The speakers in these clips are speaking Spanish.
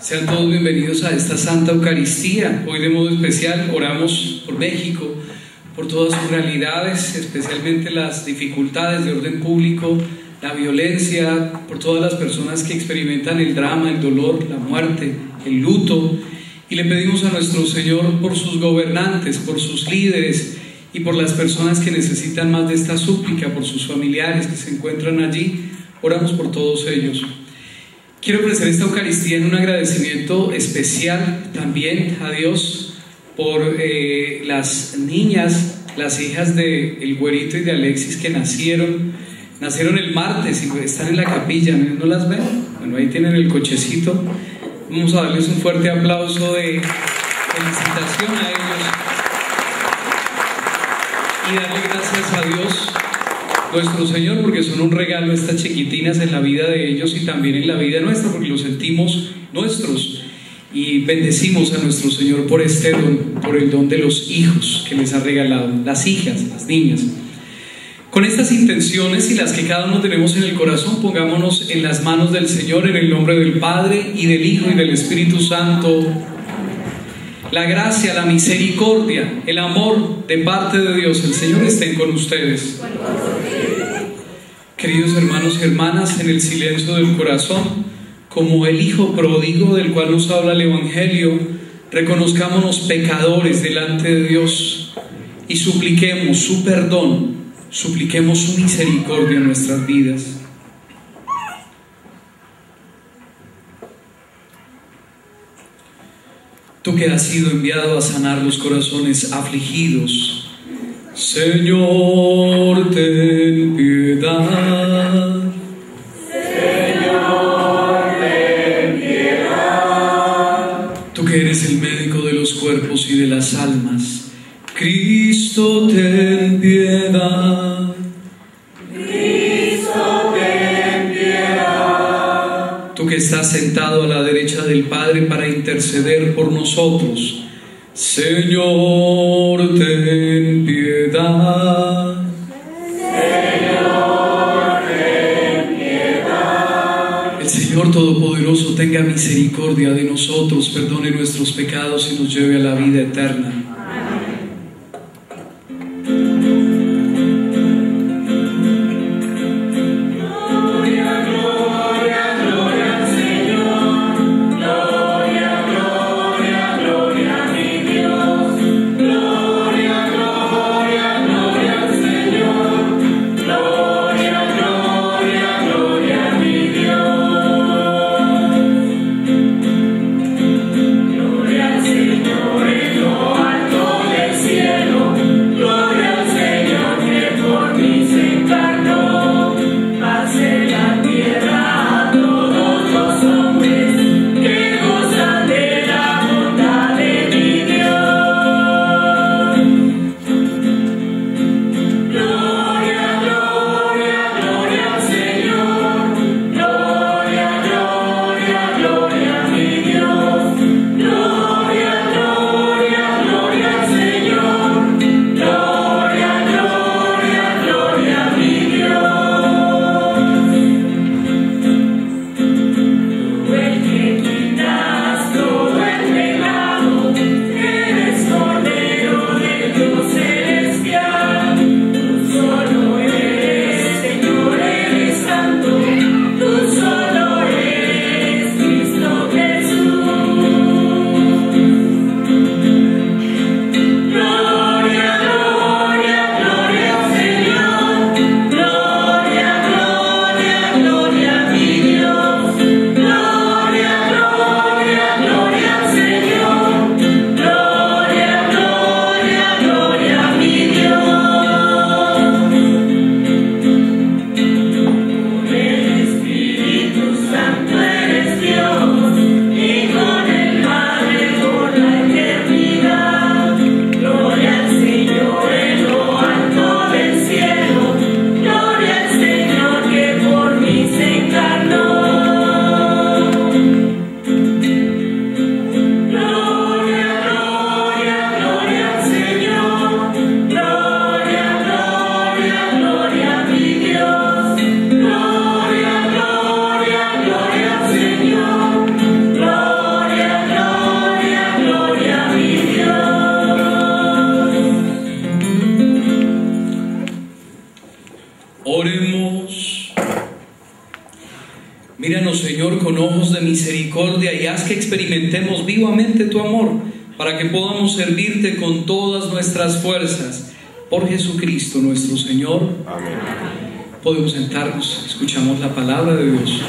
Sean todos bienvenidos a esta Santa Eucaristía. Hoy de modo especial oramos por México, por todas sus realidades, especialmente las dificultades de orden público, la violencia, por todas las personas que experimentan el drama, el dolor, la muerte, el luto. Y le pedimos a nuestro Señor por sus gobernantes, por sus líderes y por las personas que necesitan más de esta súplica, por sus familiares que se encuentran allí. Oramos por todos ellos. Quiero ofrecer esta Eucaristía en un agradecimiento especial también a Dios por las niñas, las hijas de el Güerito y de Alexis, que nacieron el martes y están en la capilla. ¿No las ven? Bueno, ahí tienen el cochecito. Vamos a darles un fuerte aplauso de felicitación a ellos y darle gracias a Dios nuestro Señor, porque son un regalo estas chiquitinas en la vida de ellos y también en la vida nuestra, porque los sentimos nuestros, y bendecimos a nuestro Señor por este don, por el don de los hijos que les ha regalado, las hijas, las niñas. Con estas intenciones y las que cada uno tenemos en el corazón, pongámonos en las manos del Señor, en el nombre del Padre y del Hijo y del Espíritu Santo. La gracia, la misericordia, el amor de parte de Dios, el Señor, estén con ustedes. Queridos hermanos y hermanas, en el silencio del corazón, como el Hijo pródigo del cual nos habla el Evangelio, reconozcámonos pecadores delante de Dios y supliquemos su perdón, supliquemos su misericordia en nuestras vidas. Tú que has sido enviado a sanar los corazones afligidos, Señor, ten piedad. Señor, ten piedad. Tú que eres el médico de los cuerpos y de las almas, Cristo, ten piedad. Cristo, ten piedad. Tú que estás sentado a la derecha del Padre para interceder por nosotros, Señor, ten piedad. Señor, ten piedad. El Señor Todopoderoso tenga misericordia de nosotros, perdone nuestros pecados y nos lleve a la vida eterna. Gloria al Señor en lo alto. que experimentemos vivamente tu amor, para que podamos servirte con todas nuestras fuerzas. Por Jesucristo nuestro Señor. Amén. Podemos sentarnos, escuchamos la palabra de Dios.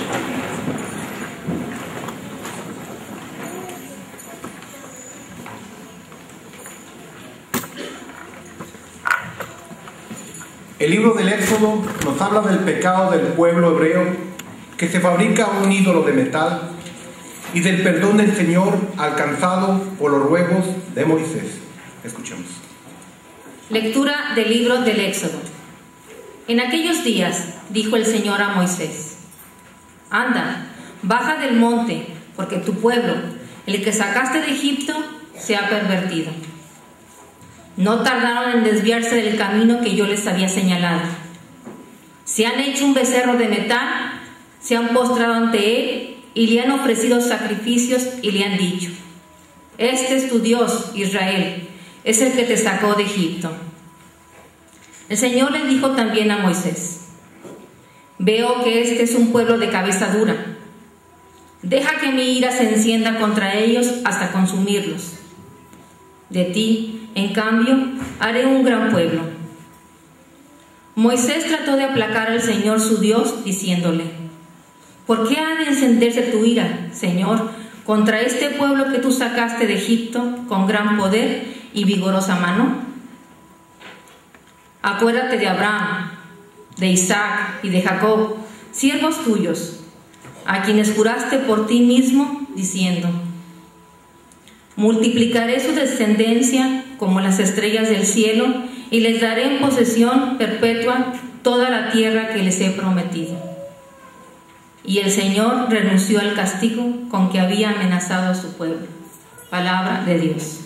El libro del Éxodo nos habla del pecado del pueblo hebreo que se fabrica un ídolo de metal y del perdón del Señor alcanzado por los ruegos de Moisés. Escuchemos. Lectura del libro del Éxodo. En aquellos días dijo el Señor a Moisés: Anda, baja del monte, porque tu pueblo, el que sacaste de Egipto, se ha pervertido. No tardaron en desviarse del camino que yo les había señalado. Se han hecho un becerro de metal, se han postrado ante él y le han ofrecido sacrificios y le han dicho: Este es tu Dios, Israel, es el que te sacó de Egipto. El Señor le dijo también a Moisés: Veo que este es un pueblo de cabeza dura. Deja que mi ira se encienda contra ellos hasta consumirlos. De ti, en cambio, haré un gran pueblo. Moisés trató de aplacar al Señor su Dios, diciéndole: ¿Por qué ha de encenderse tu ira, Señor, contra este pueblo que tú sacaste de Egipto con gran poder y vigorosa mano? Acuérdate de Abraham, de Isaac y de Jacob, siervos tuyos, a quienes juraste por ti mismo, diciendo: Multiplicaré su descendencia como las estrellas del cielo y les daré en posesión perpetua toda la tierra que les he prometido. Y el Señor renunció al castigo con que había amenazado a su pueblo. Palabra de Dios.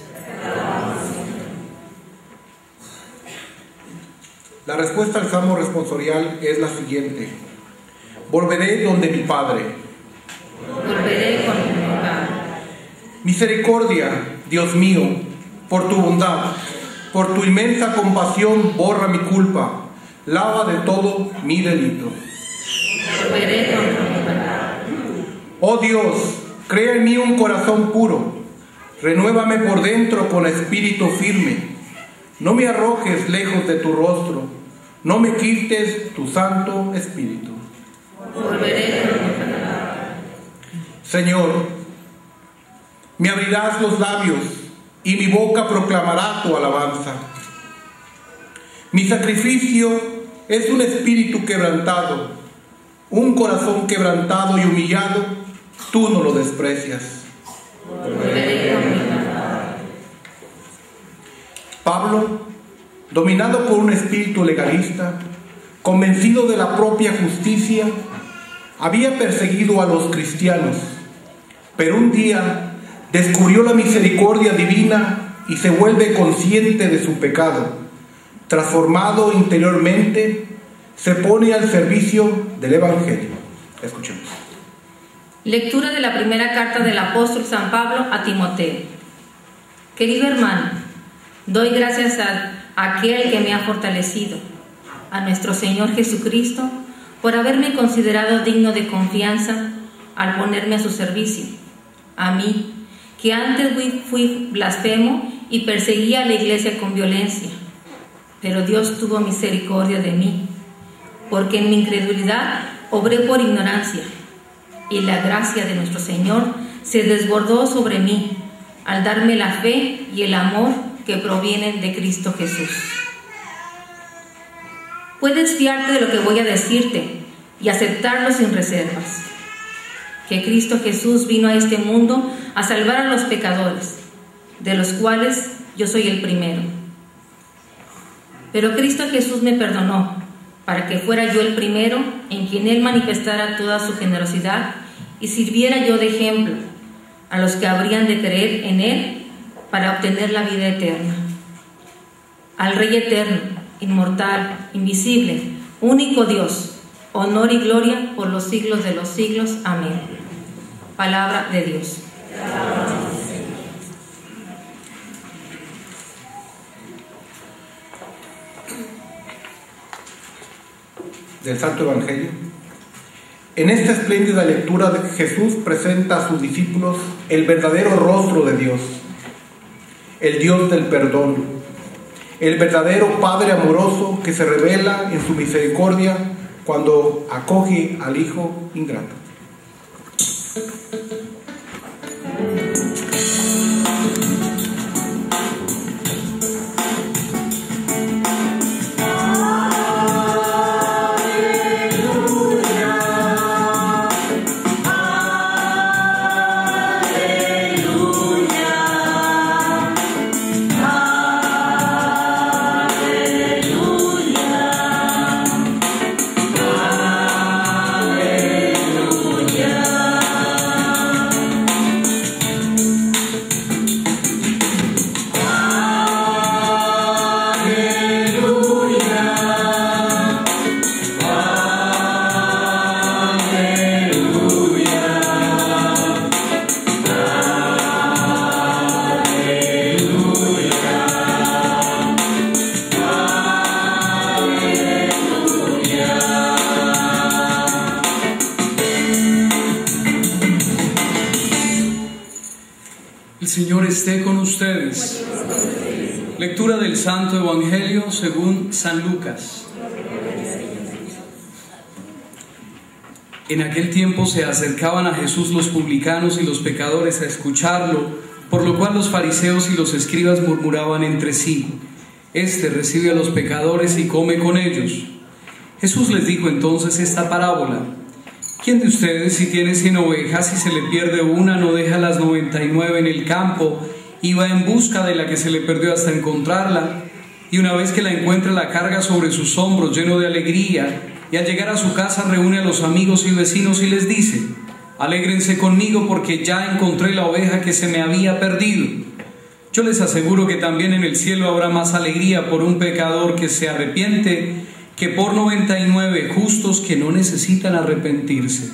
La respuesta al salmo responsorial es la siguiente: volveré donde mi Padre. Volveré con mi Padre. Misericordia, Dios mío, por tu bondad, por tu inmensa compasión, borra mi culpa, lava de todo mi delito. Volveré con mi Padre. Oh Dios, crea en mí un corazón puro, renuévame por dentro con espíritu firme. No me arrojes lejos de tu rostro, no me quites tu santo espíritu. Volveré con mi Padre. Señor, me abrirás los labios y mi boca proclamará tu alabanza. Mi sacrificio es un espíritu quebrantado, un corazón quebrantado y humillado, tú no lo desprecias. Volveré con mi Padre. Pablo, dominado por un espíritu legalista, convencido de la propia justicia, había perseguido a los cristianos, pero un día descubrió la misericordia divina y se vuelve consciente de su pecado. Transformado interiormente, se pone al servicio del Evangelio. Escuchemos. Lectura de la primera carta del apóstol San Pablo a Timoteo. Querido hermano, doy gracias a aquel que me ha fortalecido, a nuestro Señor Jesucristo, por haberme considerado digno de confianza al ponerme a su servicio. A mí, que antes fui blasfemo y perseguía a la iglesia con violencia, pero Dios tuvo misericordia de mí, porque en mi incredulidad obré por ignorancia, y la gracia de nuestro Señor se desbordó sobre mí, al darme la fe y el amor que provienen de Cristo Jesús. Puedes fiarte de lo que voy a decirte y aceptarlo sin reservas. Que Cristo Jesús vino a este mundo a salvar a los pecadores, de los cuales yo soy el primero. Pero Cristo Jesús me perdonó, para que fuera yo el primero en quien Él manifestara toda su generosidad y sirviera yo de ejemplo a los que habrían de creer en Él para obtener la vida eterna. Al Rey eterno, inmortal, invisible, único Dios, honor y gloria por los siglos de los siglos. Amén. Palabra de Dios. Del Santo Evangelio. En esta espléndida lectura Jesús presenta a sus discípulos el verdadero rostro de Dios, el Dios del perdón, el verdadero Padre amoroso que se revela en su misericordia cuando acoge al hijo ingrato. El Señor esté con ustedes. Lectura del Santo Evangelio según San Lucas. En aquel tiempo se acercaban a Jesús los publicanos y los pecadores a escucharlo, por lo cual los fariseos y los escribas murmuraban entre sí: Este recibe a los pecadores y come con ellos. Jesús les dijo entonces esta parábola: ¿Quién de ustedes, si tiene 100 ovejas y se le pierde una, no deja las 99 en el campo y va en busca de la que se le perdió hasta encontrarla? Y una vez que la encuentra, la carga sobre sus hombros lleno de alegría, y al llegar a su casa reúne a los amigos y vecinos y les dice: Alégrense conmigo porque ya encontré la oveja que se me había perdido. Yo les aseguro que también en el cielo habrá más alegría por un pecador que se arrepiente que por 99 justos que no necesitan arrepentirse.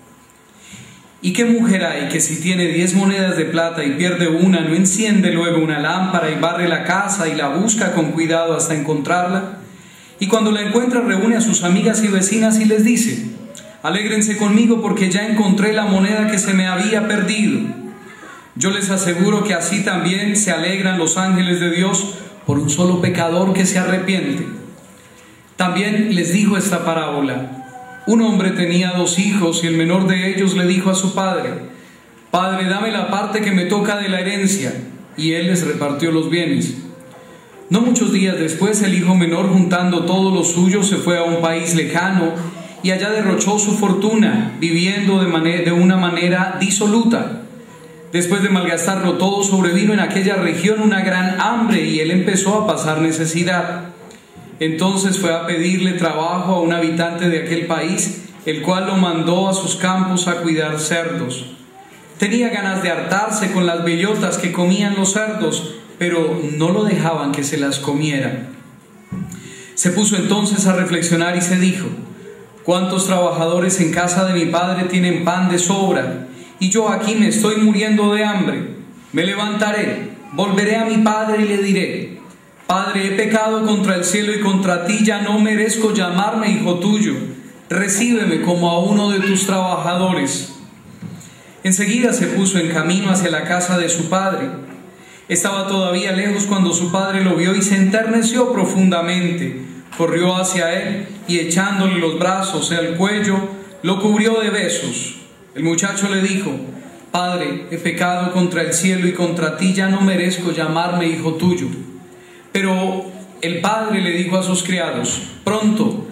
¿Y qué mujer hay que si tiene 10 monedas de plata y pierde una, no enciende luego una lámpara y barre la casa y la busca con cuidado hasta encontrarla? Y cuando la encuentra reúne a sus amigas y vecinas y les dice: Alégrense conmigo porque ya encontré la moneda que se me había perdido. Yo les aseguro que así también se alegran los ángeles de Dios por un solo pecador que se arrepiente. También les dijo esta parábola: Un hombre tenía 2 hijos y el menor de ellos le dijo a su padre: Padre, dame la parte que me toca de la herencia. Y él les repartió los bienes. No muchos días después, el hijo menor, juntando todo lo suyo, se fue a un país lejano y allá derrochó su fortuna, viviendo de una manera disoluta. Después de malgastarlo todo, sobrevino en aquella región una gran hambre y él empezó a pasar necesidad. Entonces fue a pedirle trabajo a un habitante de aquel país, el cual lo mandó a sus campos a cuidar cerdos. Tenía ganas de hartarse con las bellotas que comían los cerdos, pero no lo dejaban que se las comiera. Se puso entonces a reflexionar y se dijo: ¿Cuántos trabajadores en casa de mi padre tienen pan de sobra? Y yo aquí me estoy muriendo de hambre. Me levantaré, volveré a mi padre y le diré: Padre, he pecado contra el cielo y contra ti, ya no merezco llamarme hijo tuyo. Recíbeme como a uno de tus trabajadores. Enseguida se puso en camino hacia la casa de su padre. Estaba todavía lejos cuando su padre lo vio y se enterneció profundamente. Corrió hacia él y echándole los brazos al cuello, lo cubrió de besos. El muchacho le dijo: Padre, he pecado contra el cielo y contra ti, ya no merezco llamarme hijo tuyo. Pero el padre le dijo a sus criados: Pronto,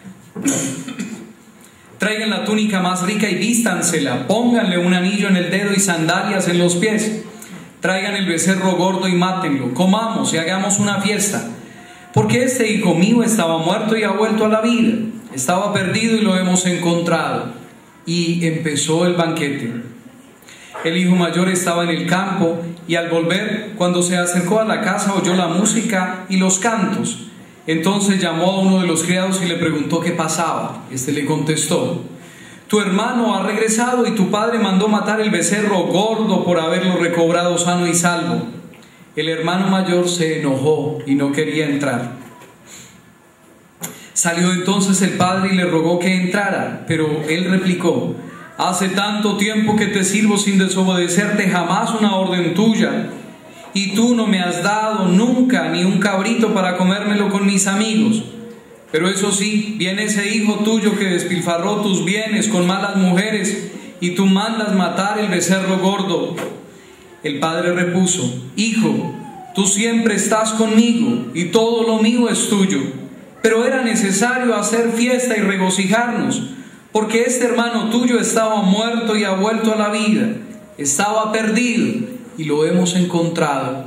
traigan la túnica más rica y vístansela, pónganle un anillo en el dedo y sandalias en los pies. Traigan el becerro gordo y mátenlo, comamos y hagamos una fiesta. Porque este hijo mío estaba muerto y ha vuelto a la vida, estaba perdido y lo hemos encontrado. Y empezó el banquete. El hijo mayor estaba en el campo y al volver, cuando se acercó a la casa, oyó la música y los cantos. Entonces llamó a uno de los criados y le preguntó qué pasaba. Este le contestó: Tu hermano ha regresado y tu padre mandó matar el becerro gordo por haberlo recobrado sano y salvo. El hermano mayor se enojó y no quería entrar. Salió entonces el padre y le rogó que entrara, pero él replicó: hace tanto tiempo que te sirvo sin desobedecerte jamás una orden tuya, y tú no me has dado nunca ni un cabrito para comérmelo con mis amigos. Pero eso sí, viene ese hijo tuyo que despilfarró tus bienes con malas mujeres, y tú mandas matar el becerro gordo. El padre repuso: hijo, tú siempre estás conmigo, y todo lo mío es tuyo. Pero era necesario hacer fiesta y regocijarnos, porque este hermano tuyo estaba muerto y ha vuelto a la vida, estaba perdido y lo hemos encontrado.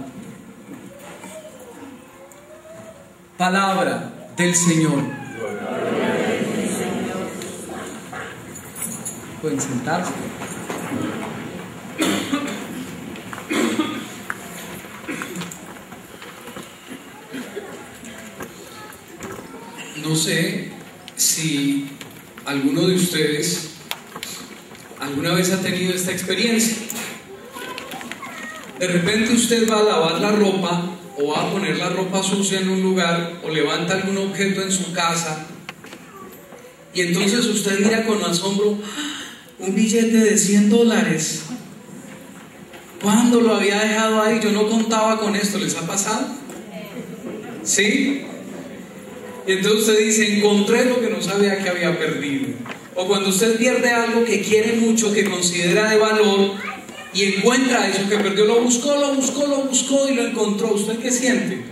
Palabra del Señor. Pueden sentarse. No sé si alguno de ustedes alguna vez ha tenido esta experiencia. De repente usted va a lavar la ropa o va a poner la ropa sucia en un lugar o levanta algún objeto en su casa y entonces usted mira con asombro un billete de $100. ¿Cuándo lo había dejado ahí? Yo no contaba con esto. ¿Les ha pasado? ¿Sí? Y entonces usted dice: encontré lo que no sabía que había perdido. O cuando usted pierde algo que quiere mucho, que considera de valor, y encuentra eso que perdió, lo buscó y lo encontró. ¿Usted qué siente?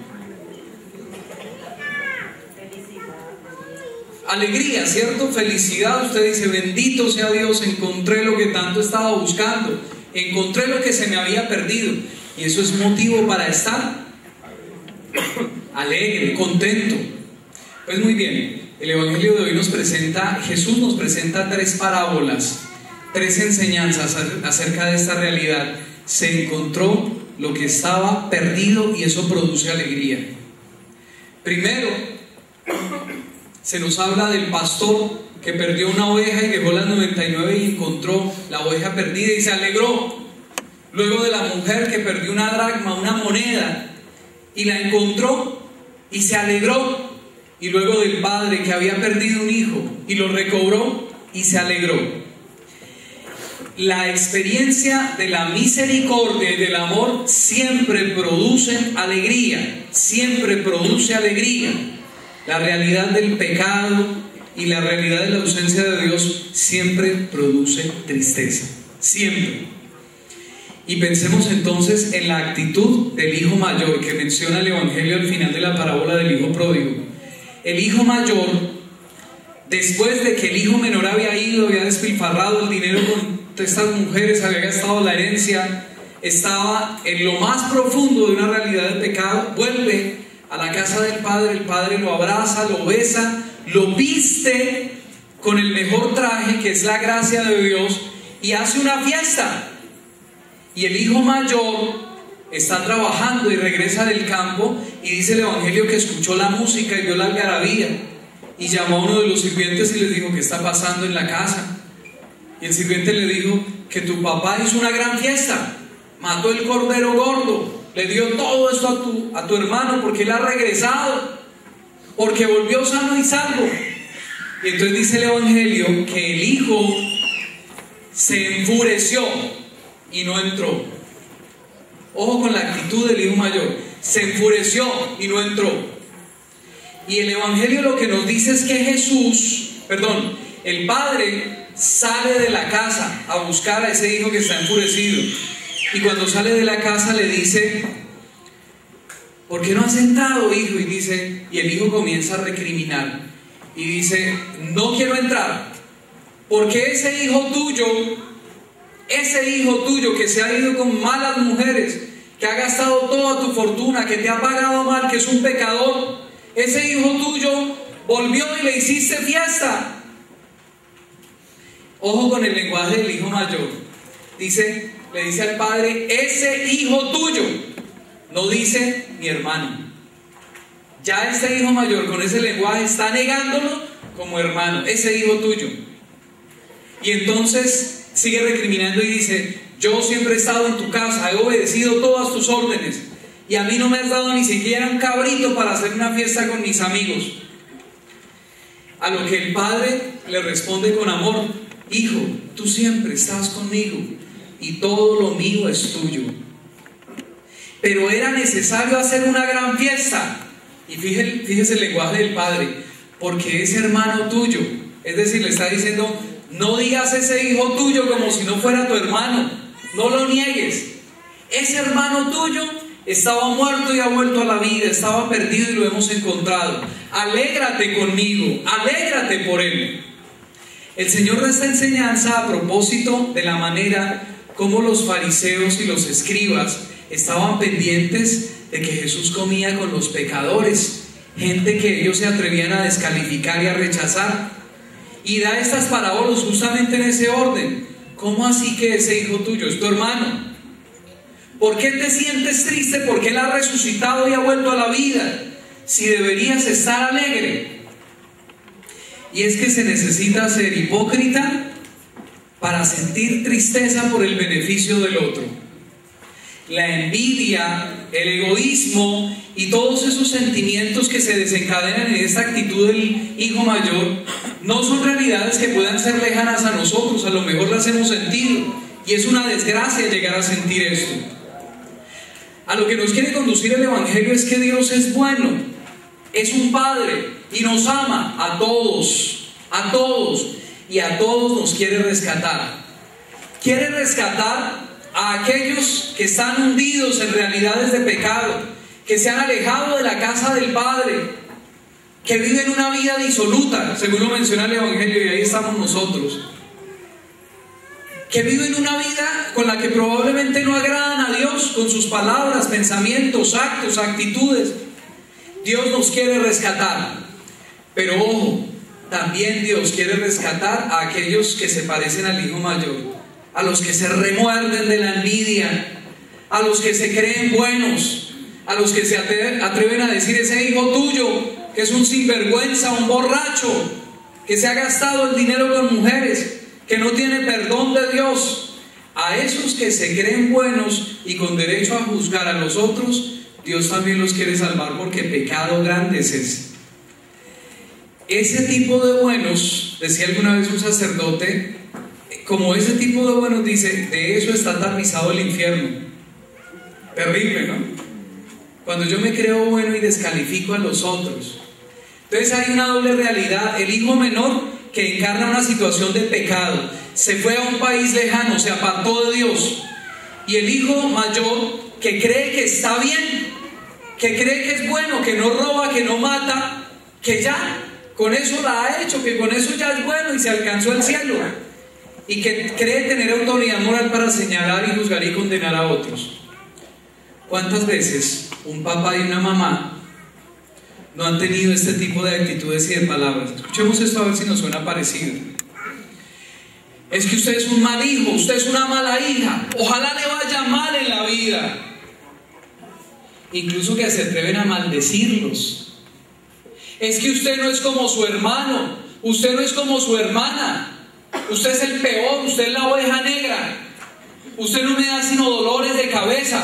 Alegría, ¿cierto? Felicidad. Usted dice: bendito sea Dios, encontré lo que tanto estaba buscando, encontré lo que se me había perdido. Y eso es motivo para estar alegre, contento. Pues muy bien, el Evangelio de hoy Jesús nos presenta 3 parábolas, 3 enseñanzas acerca de esta realidad. Se encontró lo que estaba perdido y eso produce alegría. Primero, se nos habla del pastor que perdió una oveja y dejó las 99 y encontró la oveja perdida y se alegró. Luego de la mujer que perdió una dracma, una moneda, y la encontró y se alegró. Y luego del padre que había perdido un hijo y lo recobró y se alegró. La experiencia de la misericordia y del amor siempre producen alegría, siempre produce alegría. La realidad del pecado y la realidad de la ausencia de Dios siempre produce tristeza, siempre. Y pensemos entonces en la actitud del hijo mayor que menciona el Evangelio al final de la parábola del hijo pródigo. El hijo mayor, después de que el hijo menor había despilfarrado el dinero con estas mujeres, había gastado la herencia, estaba en lo más profundo de una realidad de pecado, vuelve a la casa del padre. El padre lo abraza, lo besa, lo viste con el mejor traje, que es la gracia de Dios, y hace una fiesta. Y el hijo mayor está trabajando y regresa del campo, y dice el Evangelio que escuchó la música y vio la algarabía, y llamó a uno de los sirvientes y les dijo: ¿qué está pasando en la casa? Y el sirviente le dijo: que tu papá hizo una gran fiesta, mató el cordero gordo, le dio todo esto a tu hermano porque él ha regresado, porque volvió sano y salvo. Y entonces dice el Evangelio que el hijo se enfureció y no entró. Ojo con la actitud del hijo mayor: se enfureció y no entró. Y el Evangelio lo que nos dice es que el padre sale de la casa a buscar a ese hijo que está enfurecido, y cuando sale de la casa le dice: ¿por qué no has entrado, hijo? Y el hijo comienza a recriminar y dice: no quiero entrar, porque ese hijo tuyo que se ha ido con malas mujeres, que ha gastado toda tu fortuna, que te ha pagado mal, que es un pecador, ese hijo tuyo volvió y le hiciste fiesta. Ojo con el lenguaje del hijo mayor. Le dice al padre: ese hijo tuyo. No dice mi hermano. Ya este hijo mayor con ese lenguaje está negándolo como hermano, ese hijo tuyo. Y entonces sigue recriminando y dice: yo siempre he estado en tu casa, he obedecido todas tus órdenes, y a mí no me has dado ni siquiera un cabrito para hacer una fiesta con mis amigos. A lo que el padre le responde con amor: hijo, tú siempre estás conmigo y todo lo mío es tuyo. Pero era necesario hacer una gran fiesta. Y fíjese el lenguaje del padre: porque es hermano tuyo. Es decir, le está diciendo: no digas ese hijo tuyo como si no fuera tu hermano, no lo niegues. Ese hermano tuyo estaba muerto y ha vuelto a la vida, estaba perdido y lo hemos encontrado. Alégrate conmigo, alégrate por él. El Señor da esta enseñanza a propósito de la manera como los fariseos y los escribas estaban pendientes de que Jesús comía con los pecadores, gente que ellos se atrevían a descalificar y a rechazar. Y da estas parábolas justamente en ese orden. ¿Cómo así que ese hijo tuyo es tu hermano? ¿Por qué te sientes triste? ¿Por qué él ha resucitado y ha vuelto a la vida? Si deberías estar alegre. Y es que se necesita ser hipócrita para sentir tristeza por el beneficio del otro. La envidia, el egoísmo y todos esos sentimientos que se desencadenan en esta actitud del hijo mayor no son realidades que puedan ser lejanas a nosotros. A lo mejor las hemos sentido y es una desgracia llegar a sentir esto. A lo que nos quiere conducir el Evangelio es que Dios es bueno, es un Padre y nos ama a todos y a todos nos quiere rescatar. Quiere rescatar a aquellos que están hundidos en realidades de pecado, que se han alejado de la casa del Padre, que viven una vida disoluta, según lo menciona el Evangelio, y ahí estamos nosotros, que viven una vida con la que probablemente no agradan a Dios con sus palabras, pensamientos, actos, actitudes. Dios nos quiere rescatar, pero ojo, también Dios quiere rescatar a aquellos que se parecen al hijo mayor, a los que se remuerden de la envidia, a los que se creen buenos, a los que se atreven a decir: ese hijo tuyo que es un sinvergüenza, un borracho, que se ha gastado el dinero con mujeres, que no tiene perdón de Dios. A esos que se creen buenos y con derecho a juzgar a los otros, Dios también los quiere salvar, porque pecado grande es ese. Ese tipo de buenos, decía alguna vez un sacerdote, como ese tipo de buenos, dice, de eso está tapizado el infierno. Terrible, ¿no? Cuando yo me creo bueno y descalifico a los otros. Entonces hay una doble realidad. El hijo menor, que encarna una situación de pecado, se fue a un país lejano, se apartó de Dios. Y el hijo mayor, que cree que está bien, que cree que es bueno, que no roba, que no mata, que ya con eso la ha hecho, que con eso ya es bueno y se alcanzó el cielo, y que cree tener autoridad moral para señalar y juzgar y condenar a otros. ¿Cuántas veces un papá y una mamá no han tenido este tipo de actitudes y de palabras? Escuchemos esto a ver si nos suena parecido. Es que usted es un mal hijo, usted es una mala hija, ojalá le vaya mal en la vida. Incluso que se atreven a maldecirlos. Es que usted no es como su hermano, usted no es como su hermana, usted es el peor, usted es la oveja negra, usted no me da sino dolores de cabeza.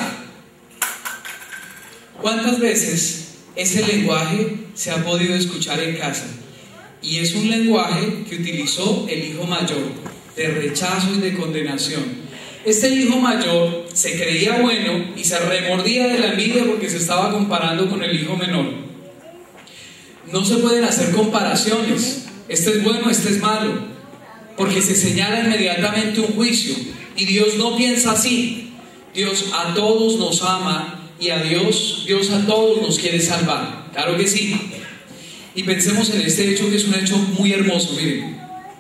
¿Cuántas veces ese lenguaje se ha podido escuchar en casa? Y es un lenguaje que utilizó el hijo mayor, de rechazo y de condenación. Este hijo mayor se creía bueno y se remordía de la envidia porque se estaba comparando con el hijo menor. No se pueden hacer comparaciones, este es bueno, este es malo, porque se señala inmediatamente un juicio, y Dios no piensa así. Dios a todos nos ama y a Dios a todos nos quiere salvar, claro que sí. Y pensemos en este hecho, que es un hecho muy hermoso. Miren,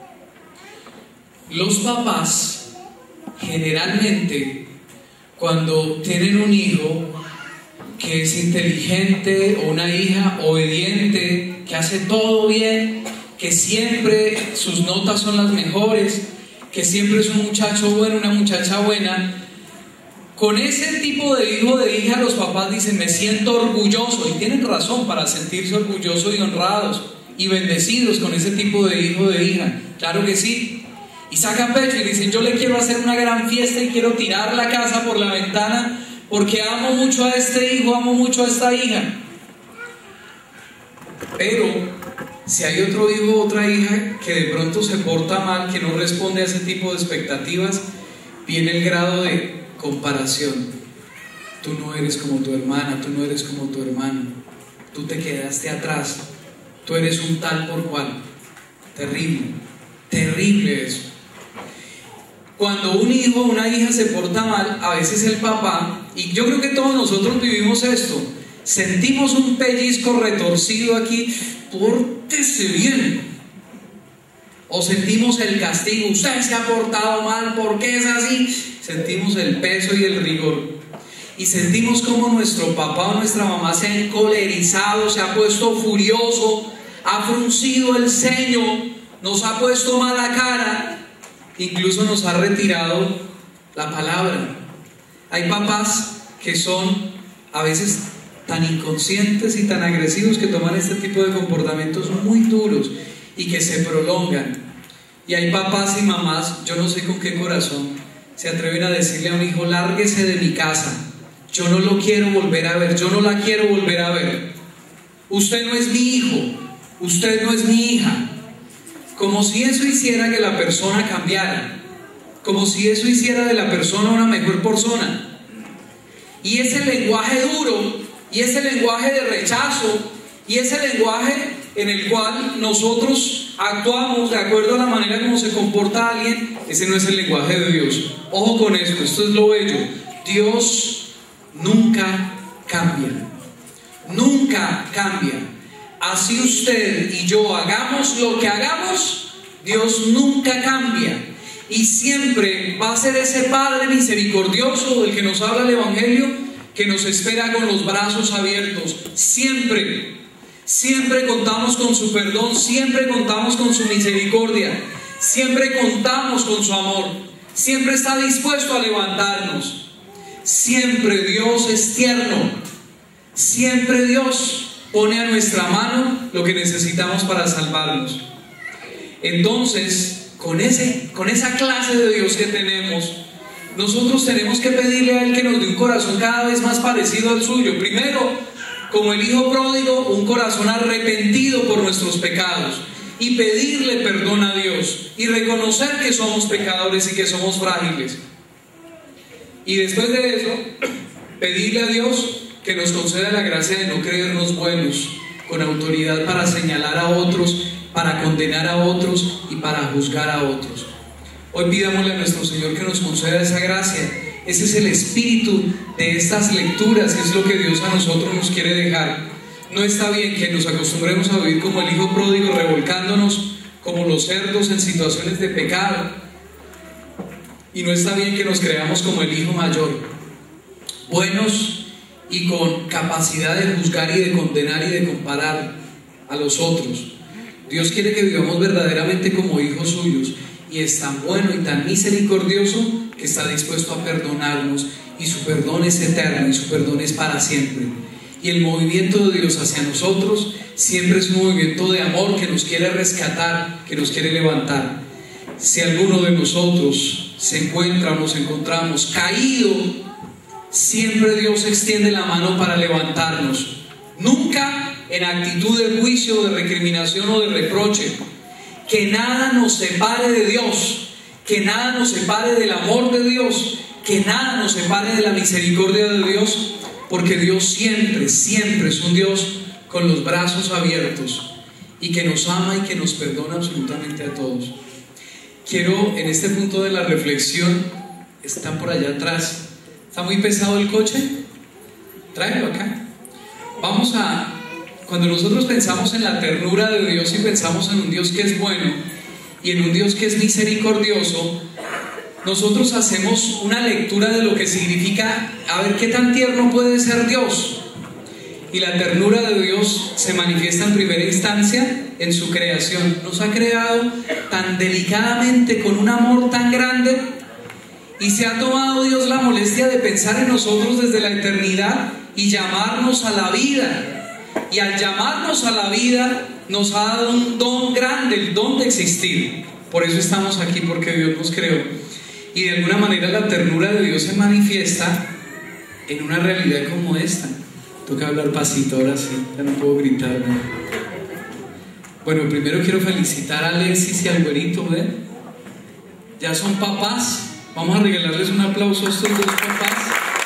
los papás generalmente, cuando tienen un hijo que es inteligente, o una hija obediente, que hace todo bien, que siempre sus notas son las mejores, que siempre es un muchacho bueno, una muchacha buena, con ese tipo de hijo o de hija los papás dicen: me siento orgulloso, y tienen razón para sentirse orgullosos y honrados y bendecidos con ese tipo de hijo o de hija, claro que sí. Y sacan pecho y dicen: yo le quiero hacer una gran fiesta y quiero tirar la casa por la ventana porque amo mucho a este hijo, amo mucho a esta hija. Pero Si hay otro hijo o otra hija que de pronto se porta mal, que no responde a ese tipo de expectativas, viene el grado de comparación. Tú no eres como tu hermana, tú no eres como tu hermano, tú te quedaste atrás, tú eres un tal por cual. Terrible, terrible eso. Cuando un hijo o una hija se porta mal, a veces el papá, y yo creo que todos nosotros vivimos esto, sentimos un pellizco retorcido aquí, pórtese bien. O sentimos el castigo, usted se ha portado mal, ¿por qué es así? Sentimos el peso y el rigor. Y sentimos como nuestro papá o nuestra mamá se ha encolerizado, se ha puesto furioso, ha fruncido el ceño, nos ha puesto mala cara, incluso nos ha retirado la palabra. Hay papás que son a veces tan inconscientes y tan agresivos que toman este tipo de comportamientos muy duros y que se prolongan. Y hay papás y mamás, yo no sé con qué corazón, se atreven a decirle a un hijo: lárguese de mi casa, yo no lo quiero volver a ver, yo no la quiero volver a ver. Usted no es mi hijo, usted no es mi hija. Como si eso hiciera que la persona cambiara, como si eso hiciera de la persona una mejor persona. Y ese lenguaje duro, y ese lenguaje de rechazo, y ese lenguaje en el cual nosotros actuamos de acuerdo a la manera como se comporta alguien, ese no es el lenguaje de Dios. Ojo con esto, esto es lo bello. Dios nunca cambia, nunca cambia. Así usted y yo hagamos lo que hagamos, Dios nunca cambia. Y siempre va a ser ese Padre misericordioso del que nos habla el Evangelio, que nos espera con los brazos abiertos. Siempre, siempre contamos con su perdón, siempre contamos con su misericordia, siempre contamos con su amor, siempre está dispuesto a levantarnos. Siempre Dios es tierno, siempre Dios pone a nuestra mano lo que necesitamos para salvarnos. Entonces, con esa clase de Dios que tenemos, nosotros tenemos que pedirle a Él que nos dé un corazón cada vez más parecido al suyo. Primero, como el hijo pródigo, un corazón arrepentido por nuestros pecados, y pedirle perdón a Dios y reconocer que somos pecadores y que somos frágiles. Y después de eso, pedirle a Dios que nos conceda la gracia de no creernos buenos, con autoridad para señalar a otros, para condenar a otros y para juzgar a otros. Hoy pidámosle a nuestro Señor que nos conceda esa gracia. Ese es el espíritu de estas lecturas, es lo que Dios a nosotros nos quiere dejar. No está bien que nos acostumbremos a vivir como el hijo pródigo, revolcándonos como los cerdos en situaciones de pecado. Y no está bien que nos creamos como el hijo mayor, buenos y con capacidad de juzgar y de condenar y de comparar a los otros. Dios quiere que vivamos verdaderamente como hijos suyos, y es tan bueno y tan misericordioso que está dispuesto a perdonarnos, y su perdón es eterno y su perdón es para siempre. Y el movimiento de Dios hacia nosotros siempre es un movimiento de amor que nos quiere rescatar, que nos quiere levantar. Si alguno de nosotros se encuentra o nos encontramos caído, siempre Dios extiende la mano para levantarnos. Nunca en actitud de juicio, de recriminación o de reproche. Que nada nos separe de Dios, que nada nos separe del amor de Dios, que nada nos separe de la misericordia de Dios, porque Dios siempre, siempre es un Dios con los brazos abiertos y que nos ama y que nos perdona absolutamente a todos. Quiero, en este punto de la reflexión, están por allá atrás. ¿Está muy pesado el coche? Tráelo acá. Cuando nosotros pensamos en la ternura de Dios y pensamos en un Dios que es bueno y en un Dios que es misericordioso, nosotros hacemos una lectura de lo que significa, a ver qué tan tierno puede ser Dios. Y la ternura de Dios se manifiesta en primera instancia en su creación. Nos ha creado tan delicadamente, con un amor tan grande, y se ha tomado Dios la molestia de pensar en nosotros desde la eternidad y llamarnos a la vida. Y al llamarnos a la vida nos ha dado un don grande, el don de existir. Por eso estamos aquí, porque Dios nos creó. Y de alguna manera la ternura de Dios se manifiesta en una realidad como esta. Toca hablar pasito ahora sí, ya no puedo gritar, ¿no? Bueno, primero quiero felicitar a Alexis y al güerito, ¿eh? Ya son papás. Vamos a regalarles un aplauso a estos dos papás.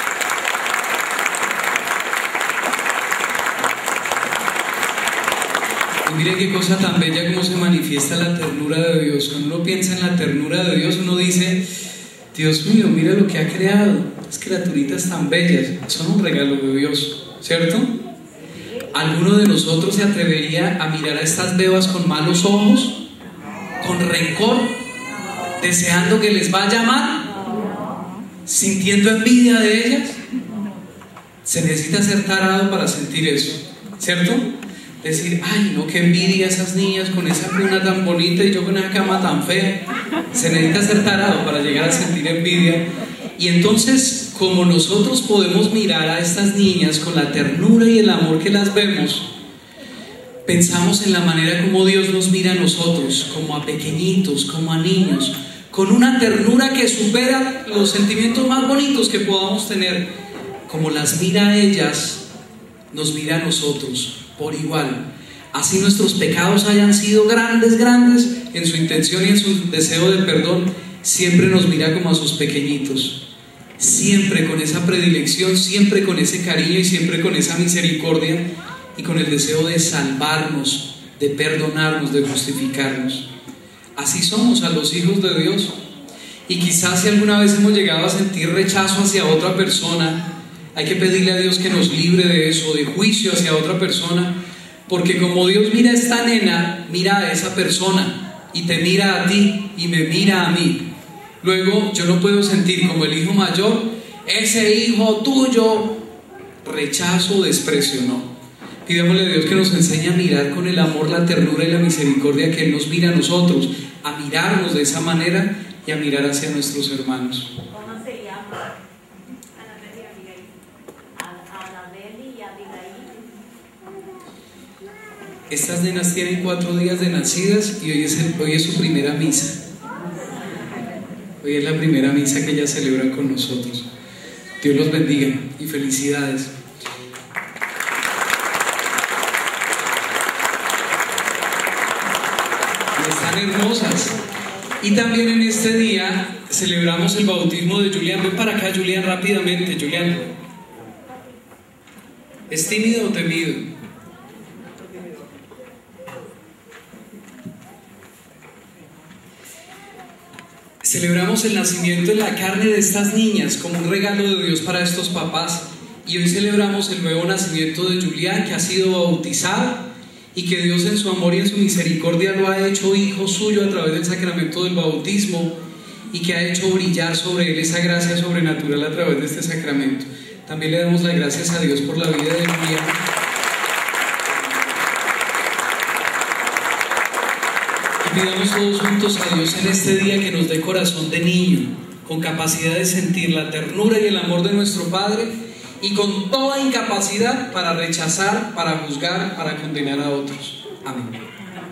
Y mire qué cosa tan bella como se manifiesta la ternura de Dios. Cuando uno piensa en la ternura de Dios, uno dice: Dios mío, mira lo que ha creado, las criaturitas tan bellas. Son un regalo de Dios, ¿cierto? ¿Alguno de nosotros se atrevería a mirar a estas bebas con malos ojos, con rencor, deseando que les vaya mal, sintiendo envidia de ellas? Se necesita ser tarado para sentir eso, ¿cierto? Decir: ay, no, qué envidia esas niñas con esa cuna tan bonita y yo con esa cama tan fea. Se necesita ser tarado para llegar a sentir envidia. Y entonces, como nosotros podemos mirar a estas niñas con la ternura y el amor que las vemos, pensamos en la manera como Dios nos mira a nosotros, como a pequeñitos, como a niños, con una ternura que supera los sentimientos más bonitos que podamos tener. Como las mira a ellas, nos mira a nosotros por igual. Así nuestros pecados hayan sido grandes en su intención y en su deseo de perdón, siempre nos mira como a sus pequeñitos, siempre con esa predilección, siempre con ese cariño y siempre con esa misericordia y con el deseo de salvarnos, de perdonarnos, de justificarnos. Así somos a los hijos de Dios. Y quizás si alguna vez hemos llegado a sentir rechazo hacia otra persona, hay que pedirle a Dios que nos libre de eso, de juicio hacia otra persona, porque como Dios mira a esta nena, mira a esa persona y te mira a ti y me mira a mí. Luego yo no puedo sentir como el hijo mayor, ese hijo tuyo, rechazo o desprecio, no. Pidámosle a Dios que nos enseñe a mirar con el amor, la ternura y la misericordia que Él nos mira a nosotros, a mirarnos de esa manera y a mirar hacia nuestros hermanos. ¿Cómo se llama? Anabel y Abigail. Estas nenas tienen 4 días de nacidas y hoy es su primera misa. Hoy es la primera misa que ellas celebran con nosotros. Dios los bendiga y felicidades. Y están hermosas. Y también en este día celebramos el bautismo de Julián. Ven para acá, Julián, rápidamente. Julián, ¿es tímido o temido? Celebramos el nacimiento en la carne de estas niñas como un regalo de Dios para estos papás. Y hoy celebramos el nuevo nacimiento de Julián, que ha sido bautizado y que Dios en su amor y en su misericordia lo ha hecho hijo suyo a través del sacramento del bautismo, y que ha hecho brillar sobre él esa gracia sobrenatural a través de este sacramento. También le damos las gracias a Dios por la vida de Julián. Y pidamos todos juntos a Dios en este día que nos dé corazón de niño, con capacidad de sentir la ternura y el amor de nuestro Padre, y con toda incapacidad para rechazar, para juzgar, para condenar a otros. Amén.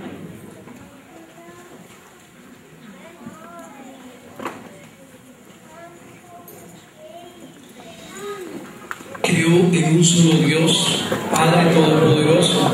Creo en un solo Dios, Padre Todopoderoso,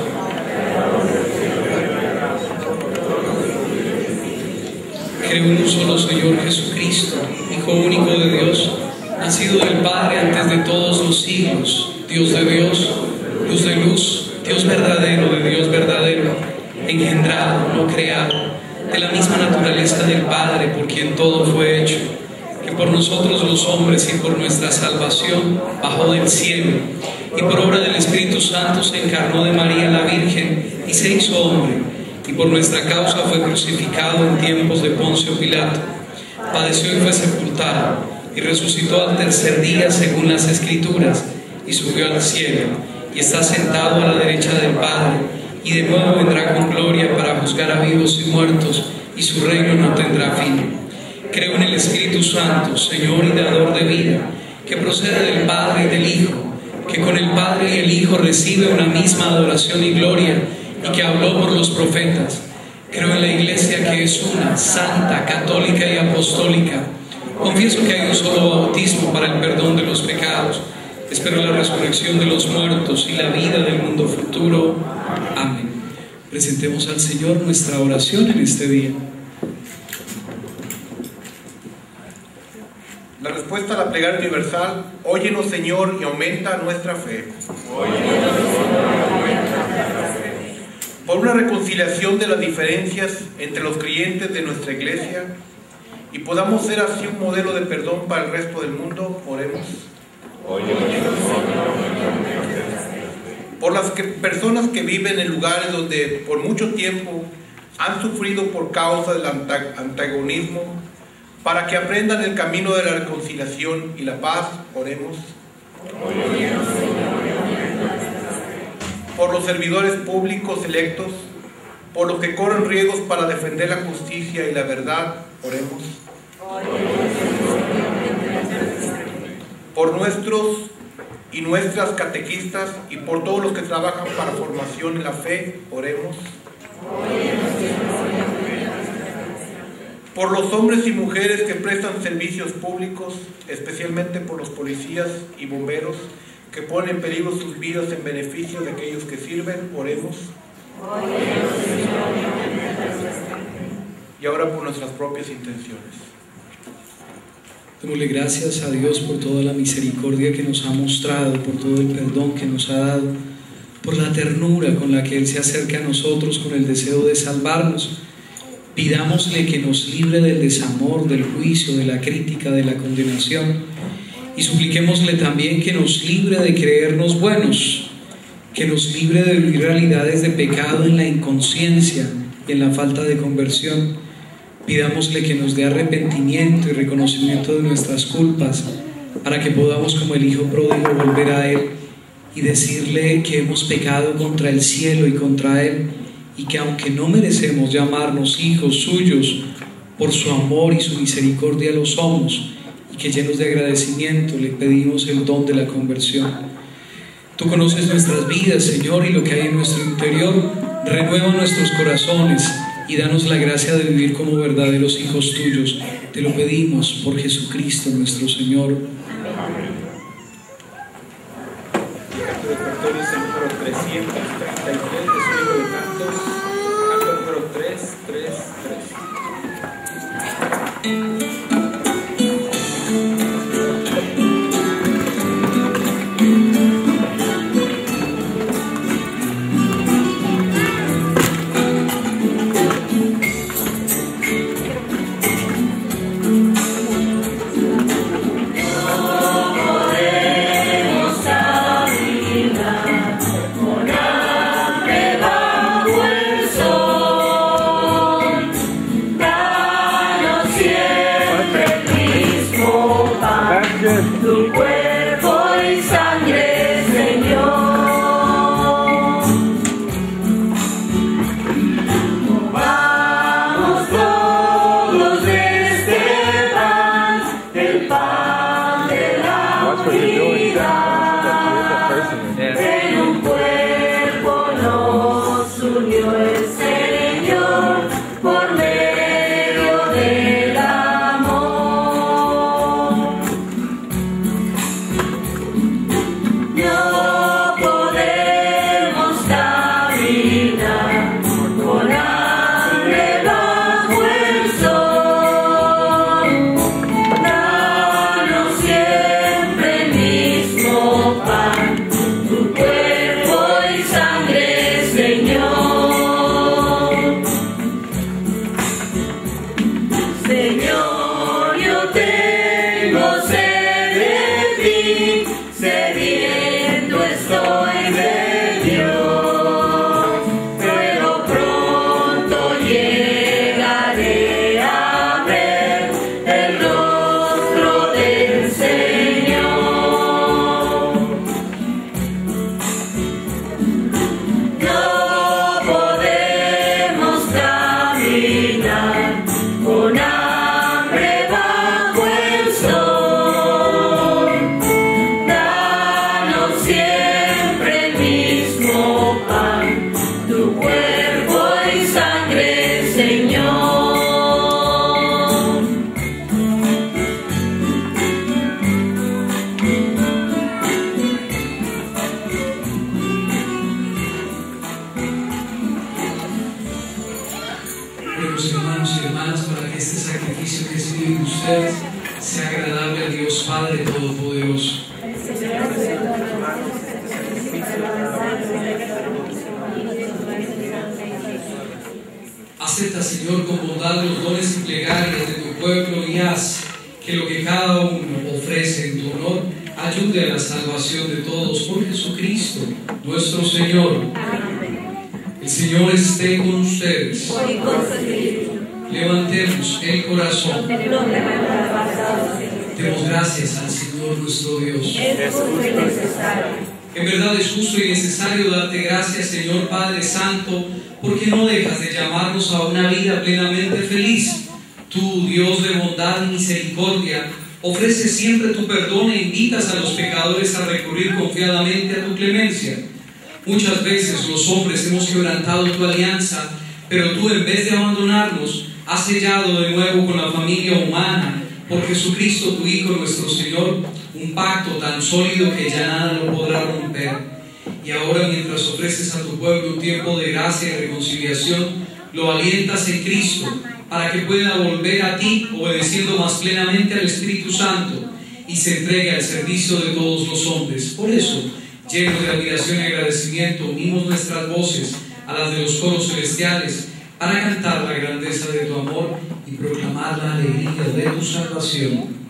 creo en un solo Señor Jesucristo, Hijo único de Dios, nacido del Padre antes de todos los siglos, Dios de Dios, luz de luz, Dios verdadero de Dios verdadero, engendrado, no creado, de la misma naturaleza del Padre, por quien todo fue hecho, que por nosotros los hombres y por nuestra salvación bajó del cielo, y por obra del Espíritu Santo se encarnó de María la Virgen y se hizo hombre, y por nuestra causa fue crucificado en tiempos de Poncio Pilato, padeció y fue sepultado, y resucitó al tercer día según las Escrituras, y subió al cielo, y está sentado a la derecha del Padre, y de nuevo vendrá con gloria para juzgar a vivos y muertos, y su reino no tendrá fin. Creo en el Espíritu Santo, Señor y dador de vida, que procede del Padre y del Hijo, que con el Padre y el Hijo recibe una misma adoración y gloria, y que habló por los profetas. Creo en la Iglesia, que es una, santa, católica y apostólica. Confieso que hay un solo bautismo para el perdón de los pecados. Espero la resurrección de los muertos y la vida del mundo futuro. Amén. Presentemos al Señor nuestra oración en este día. La respuesta a la plegaria universal: óyenos, Señor, y aumenta nuestra fe. Por una reconciliación de las diferencias entre los creyentes de nuestra iglesia y podamos ser así un modelo de perdón para el resto del mundo, oremos. Por las personas que viven en lugares donde por mucho tiempo han sufrido por causa del antagonismo, para que aprendan el camino de la reconciliación y la paz, oremos. Por los servidores públicos electos, por los que corren riesgos para defender la justicia y la verdad, oremos. Por nuestros y nuestras catequistas y por todos los que trabajan para formación en la fe, oremos. Por los hombres y mujeres que prestan servicios públicos, especialmente por los policías y bomberos que ponen en peligro sus vidas en beneficio de aquellos que sirven, oremos. Y ahora por nuestras propias intenciones. Démosle gracias a Dios por toda la misericordia que nos ha mostrado, por todo el perdón que nos ha dado, por la ternura con la que Él se acerca a nosotros con el deseo de salvarnos. Pidámosle que nos libre del desamor, del juicio, de la crítica, de la condenación, y supliquémosle también que nos libre de creernos buenos, que nos libre de vivir realidades de pecado en la inconsciencia y en la falta de conversión. Pidámosle que nos dé arrepentimiento y reconocimiento de nuestras culpas, para que podamos, como el Hijo pródigo, volver a Él y decirle que hemos pecado contra el cielo y contra Él, y que aunque no merecemos llamarnos hijos suyos, por su amor y su misericordia lo somos, y que llenos de agradecimiento le pedimos el don de la conversión. Tú conoces nuestras vidas, Señor, y lo que hay en nuestro interior. Renueva nuestros corazones y danos la gracia de vivir como verdaderos hijos tuyos. Te lo pedimos por Jesucristo nuestro Señor. Amén. El número 333 de su libro de cantos, canto número 333. Yeah. ustedes sea agradable a Dios Padre Todopoderoso. Acepta, Señor, con bondad los dones y plegarias de tu pueblo y haz que lo que cada uno ofrece en tu honor ayude a la salvación de todos por Jesucristo, nuestro Señor. El Señor esté con ustedes. Levantemos el corazón. Demos gracias al Señor nuestro Dios. En verdad es justo y necesario darte gracias, Señor Padre Santo, porque no dejas de llamarnos a una vida plenamente feliz. Tú, Dios de bondad y misericordia, ofreces siempre tu perdón e invitas a los pecadores a recurrir confiadamente a tu clemencia. Muchas veces los hombres hemos quebrantado tu alianza, pero tú, en vez de abandonarnos, has sellado de nuevo con la familia humana, por Jesucristo tu Hijo nuestro Señor, un pacto tan sólido que ya nada lo podrá romper. Y ahora, mientras ofreces a tu pueblo un tiempo de gracia y reconciliación, lo alientas en Cristo para que pueda volver a ti obedeciendo más plenamente al Espíritu Santo y se entregue al servicio de todos los hombres. Por eso, llenos de admiración y agradecimiento, unimos nuestras voces a las de los coros celestiales para cantar la grandeza de tu amor y proclamar la alegría de tu salvación.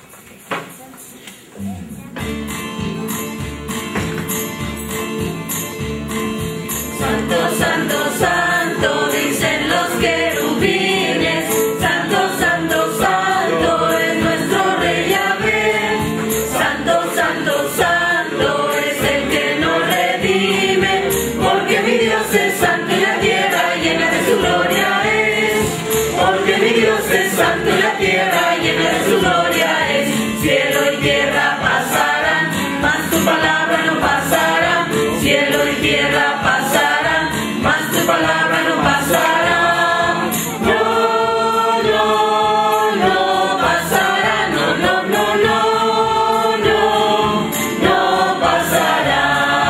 Santo, santo, santo, dicen los querubines. Santo, santo, santo, es nuestro Rey Yahvé. Santo, santo, santo, es el que nos redime. Porque mi Dios es santo y la tierra llena de su gloria es. Porque mi Dios es santo y la tierra llena de su gloria es. Cielo y tierra pasarán, mas tu palabra no pasará. Cielo y tierra pasarán, mas tu palabra no pasará. No, no, no pasará. No, no, no, no, no, no pasará.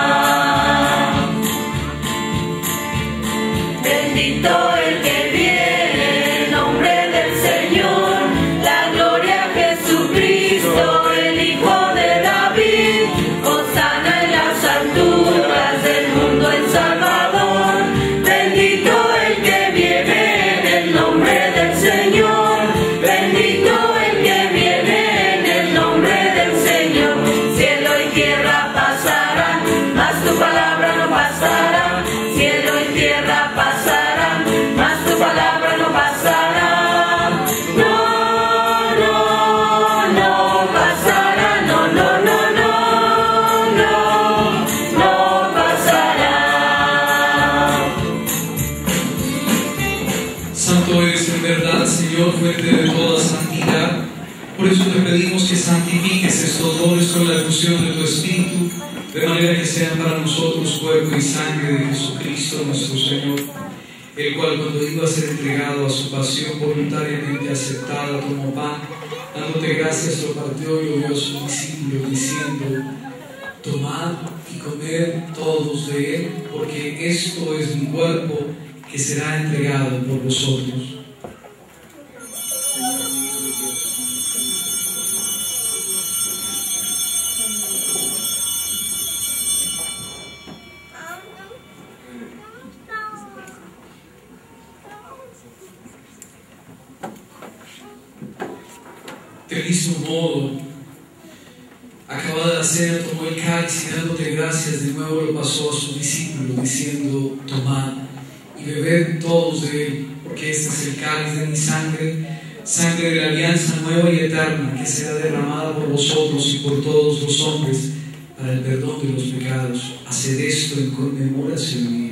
Bendito el que viene en nombre del Señor. La gloria a Jesucristo, el Hijo de David. Hosana en las alturas, del mundo el Salvador. Bendito el que viene en el nombre del Señor. Bendito el que viene en el nombre del Señor. Cielo y tierra pasarán, mas tu palabra no pasará. Cielo y tierra pasarán, mas tu palabra no pasará. No, no, no pasará. No, no, no, no, no, no pasará. Santo eres en verdad, Señor, fuente de toda santidad. Por eso te pedimos que santifiques estos dones con la efusión de tu Espíritu, de manera que sean para nosotros cuerpo y sangre de Jesucristo nuestro Señor, el cual, cuando iba a ser entregado a su pasión voluntariamente aceptada, tomó pan, dándote gracias, lo partió y lo dio a sus discípulos, diciendo: tomad y comed todos de él, porque esto es mi cuerpo que será entregado por vosotros. Del mismo modo, acabada de hacer, tomó el cáliz y dándote gracias, de nuevo lo pasó a sus discípulos, diciendo: tomad y bebed todos de él, porque este es el cáliz de mi sangre, sangre de la alianza nueva y eterna, que será derramada por vosotros y por todos los hombres para el perdón de los pecados. Haced esto en conmemoración mía.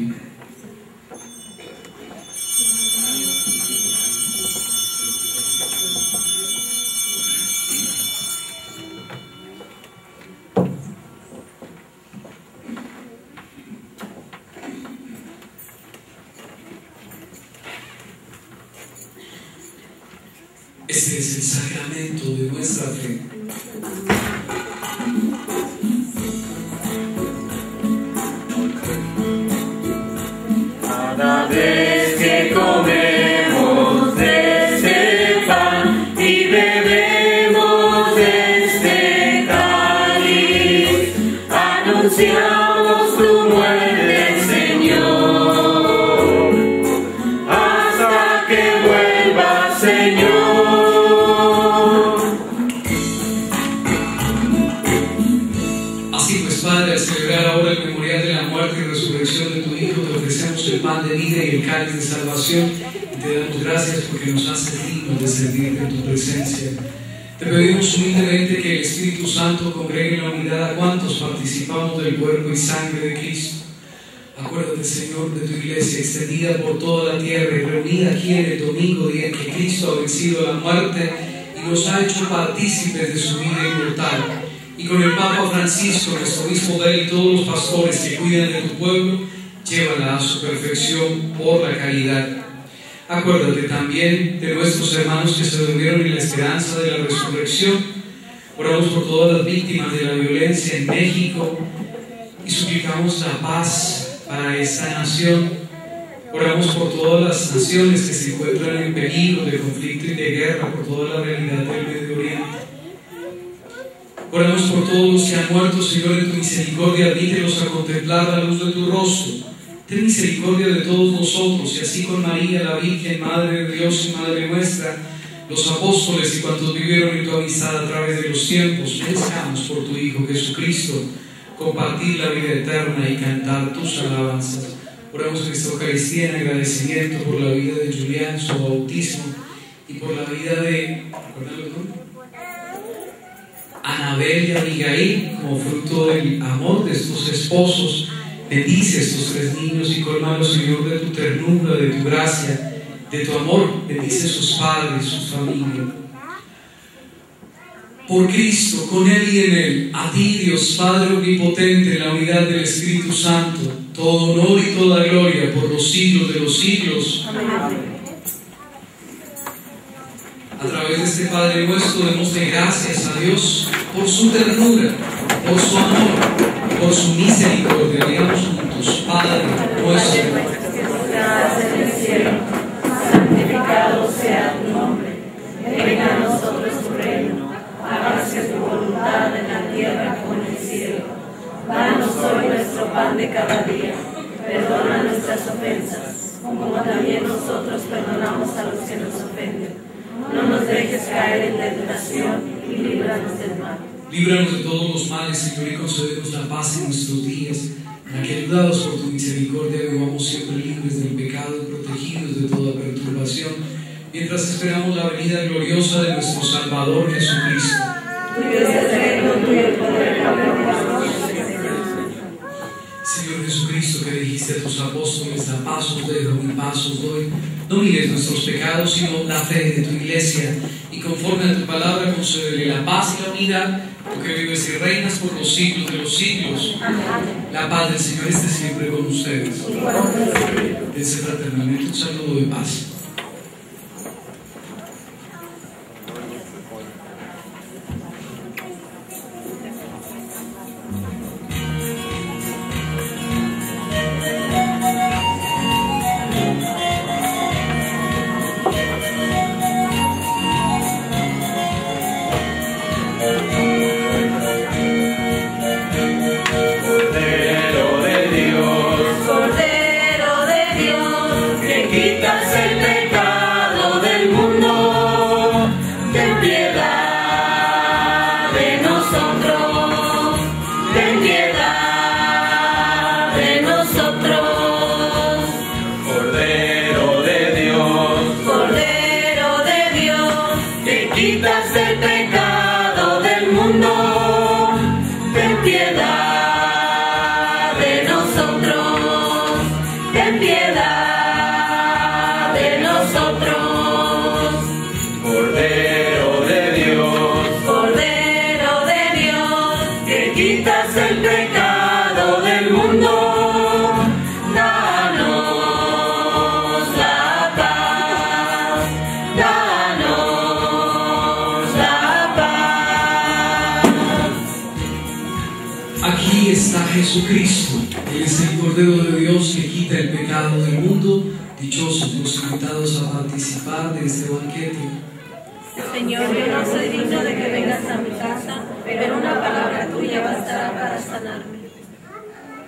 Este es el sacramento de nuestra fe. Cada vez que comemos de este pan y bebemos esperamos tu muerte, Señor, hasta que vuelvas, Señor. Así pues, Padre, al celebrar ahora el memorial de la muerte y resurrección de tu Hijo, te ofrecemos el pan de vida y el cáliz de salvación, y te damos gracias porque nos haces dignos de servir en tu presencia. Te pedimos humildemente que el Espíritu Santo congregue en la unidad a cuantos participamos del cuerpo y sangre de Cristo. Acuérdate, Señor, de tu iglesia extendida por toda la tierra y reunida aquí en el domingo, día en que Cristo ha vencido la muerte y nos ha hecho partícipes de su vida inmortal. Y con el Papa Francisco, nuestro obispo de él, y todos los pastores que cuidan de tu pueblo, llévala a su perfección por la caridad. Acuérdate también de nuestros hermanos que se durmieron en la esperanza de la resurrección. Oramos por todas las víctimas de la violencia en México y suplicamos la paz para esta nación. Oramos por todas las naciones que se encuentran en peligro de conflicto y de guerra, por toda la realidad del Medio Oriente. Oramos por todos los que han muerto, Señor, en tu misericordia, admítelos a contemplar la luz de tu rostro. Ten misericordia de todos nosotros, y así con María, la Virgen, Madre de Dios y Madre nuestra, los apóstoles y cuantos vivieron en tu amistad a través de los tiempos, merezcamos por tu Hijo Jesucristo compartir la vida eterna y cantar tus alabanzas. Oramos en esta Eucaristía en agradecimiento por la vida de Julián, su bautismo, y por la vida de Anabel y Abigail, como fruto del amor de estos esposos. Bendice a estos tres niños y colmalos, Señor, de tu ternura, de tu gracia, de tu amor. Bendice a sus padres, su familia. Por Cristo, con Él y en Él, a ti, Dios Padre omnipotente, en la unidad del Espíritu Santo, todo honor y toda gloria por los siglos de los siglos. Amén. A través de este Padre nuestro, démosle gracias a Dios por su ternura, por su amor, por su misericordia. Digamos juntos: Padre nuestro que estás en el cielo, santificado sea tu nombre. Venga a nosotros tu reino. Hágase tu voluntad en la tierra como en el cielo. Danos hoy nuestro pan de cada día. Perdona nuestras ofensas, como también nosotros perdonamos a los que nos ofenden. No nos dejes caer en tentación y líbranos del mal. Líbranos de todos los males, Señor, y concédenos la paz en nuestros días, para que, ayudados por tu misericordia, vivamos siempre libres del pecado y protegidos de toda perturbación, mientras esperamos la venida gloriosa de nuestro Salvador Jesucristo. Tuyo es el reino, tuyo el poder, la gloria. Señor Jesucristo, que dijiste a tus apóstoles: la paz os dejo, mi paz os doy. No mires nuestros pecados, sino la fe de tu iglesia, y conforme a tu palabra concédele la paz y la unidad, tú que vives y reinas por los siglos de los siglos. La paz del Señor esté siempre con ustedes. Dense fraternalmente un saludo de paz. Jesucristo, Él es el Cordero de Dios que quita el pecado del mundo. Dichosos los invitados a participar de este banquete. Señor, yo no soy digno de que vengas a mi casa, pero una palabra tuya bastará para sanarme.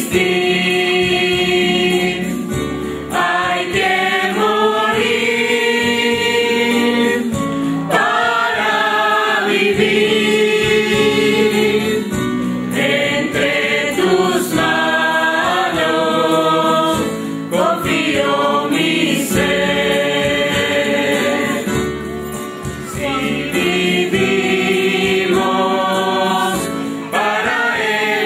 Hay que morir para vivir. Entre tus manos confío mi ser. Si vivimos, para él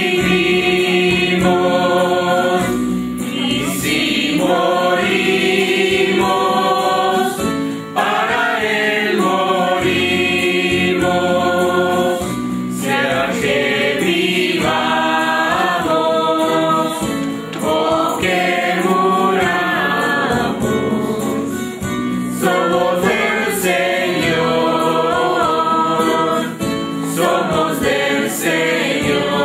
vivimos. Y si morimos, para él morimos. Sea que vivamos o que muramos, somos del Señor, somos del Señor.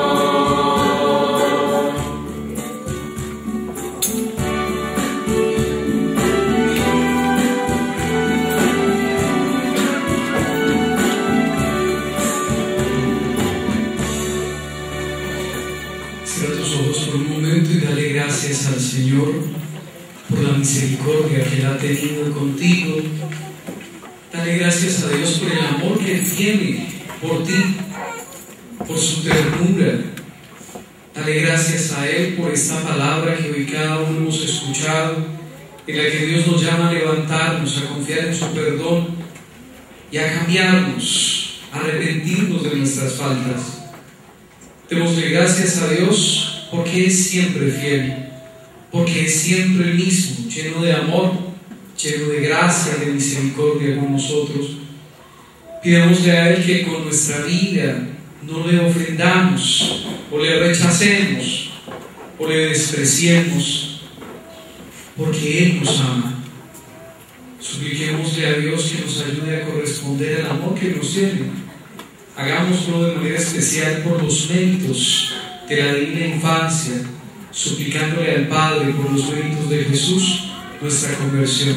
Cierra tus ojos por un momento y dale gracias al Señor por la misericordia que Él ha tenido contigo. Dale gracias a Dios por el amor que Él tiene por ti, por su ternura. Dale gracias a Él por esta palabra que hoy cada uno hemos escuchado, en la que Dios nos llama a levantarnos, a confiar en su perdón y a cambiarnos, a arrepentirnos de nuestras faltas. Démosle gracias a Dios porque es siempre fiel, porque es siempre el mismo, lleno de amor, lleno de gracia y de misericordia con nosotros. Pidámosle a Él que con nuestra vida no le ofendamos, o le rechacemos, o le despreciemos, porque Él nos ama. Supliquémosle a Dios que nos ayude a corresponder al amor que nos tiene. Hagámoslo de manera especial por los méritos de la divina infancia, suplicándole al Padre por los méritos de Jesús nuestra conversión.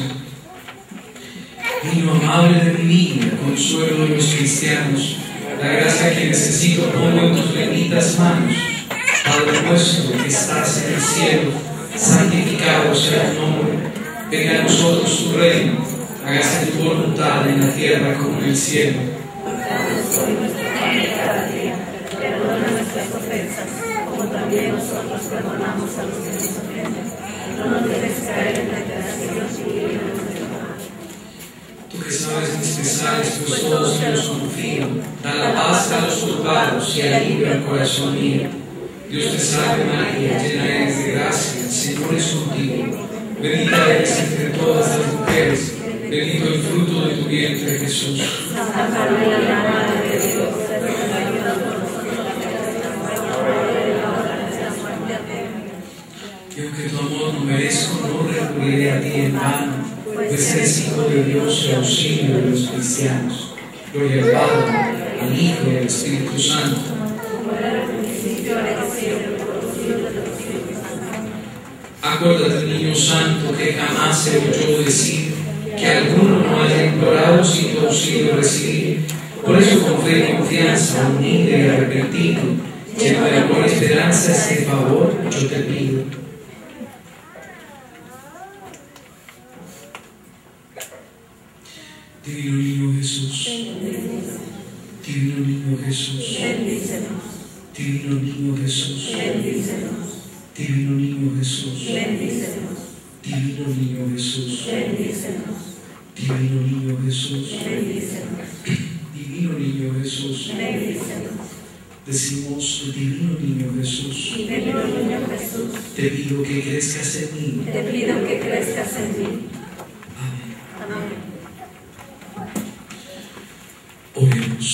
Niño amable de mi vida, consuelo de los cristianos, la gracia que necesito pongo en tus benditas manos. Padre nuestro que estás en el cielo, santificado sea tu nombre. Venga a nosotros tu reino, hágase tu voluntad en la tierra como en el cielo. Danos hoy nuestro pan de cada día, perdona nuestras ofensas, como también nosotros perdonamos a los que nos ofenden. No nos dejes caer en tentación y líbranos del mal. Tú que sabes mis pesares, pues todos te los confío. Da la paz a los turbados y alivia el corazón mío. Dios te salve María, llena eres de gracia, el Señor es contigo. Bendita eres entre todas las mujeres, bendito el fruto de tu vientre Jesús. Santa María, Madre de Dios, ruega por nosotros pecadores, ahora y en la hora de nuestra muerte. Amén. Que aunque tu amor no merezco, no recurriré a ti en vano, pues eres Hijo de Dios y auxilio de los cristianos. Gloria al Padre, al Hijo y al Espíritu Santo. Acuérdate, niño santo, que jamás se oyó decir que alguno no haya implorado sin tu auxilio recibir. Por eso con fe y confianza, humilde y arrepentido, lleno de amor y esperanza, este favor yo te pido. Divino niño Jesús, divino niño Jesús, divino niño Jesús, divino niño Jesús, divino niño Jesús, divino niño Jesús, divino niño Jesús. Decimos, divino niño Jesús, te pido que crezcas en mí. Te pido que crezcas en mí. Amén. Amén. Oremos.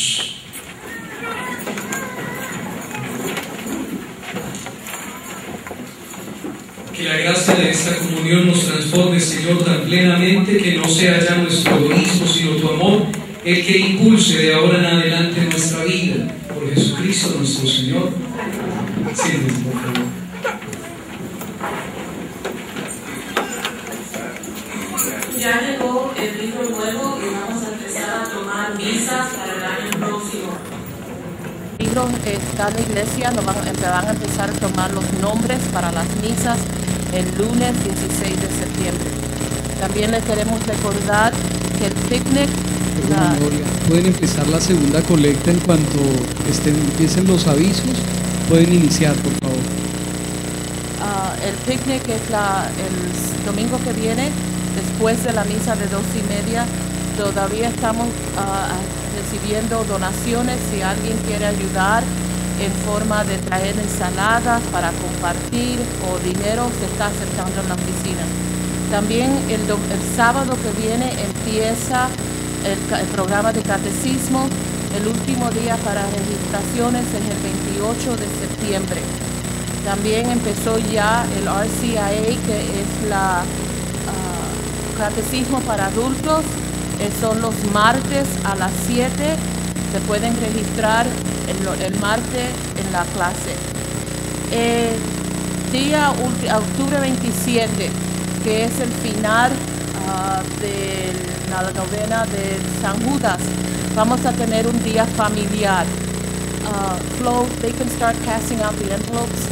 Que la gracia de esta comunión nos transforme, Señor, tan plenamente que no sea ya nuestro egoísmo, sino tu amor, el que impulse de ahora en adelante nuestra vida. Por Jesucristo nuestro Señor. Siéntate, por favor. Ya llegó el libro nuevo y vamos a empezar a tomar misas para el año próximo. libro está en la iglesia, van a empezar a tomar los nombres para las misas el lunes 16 de septiembre. También les queremos recordar que el picnic... Pueden empezar la segunda colecta en cuanto empiecen los avisos. Pueden iniciar, por favor. El picnic es el domingo que viene, después de la misa de 2:30. Todavía estamos recibiendo donaciones. Si alguien quiere ayudar en forma de traer ensaladas para compartir o dinero, se está aceptando en la oficina. También el sábado que viene empieza el programa de catecismo. El último día para registraciones es el 28 de septiembre. También empezó ya el RCIA, que es la catecismo para adultos. Son los martes a las 7. Se pueden registrar el martes en la clase. Octubre 27, que es el final de la novena de San Judas, vamos a tener un día familiar. Flo, they can start passing out the envelopes.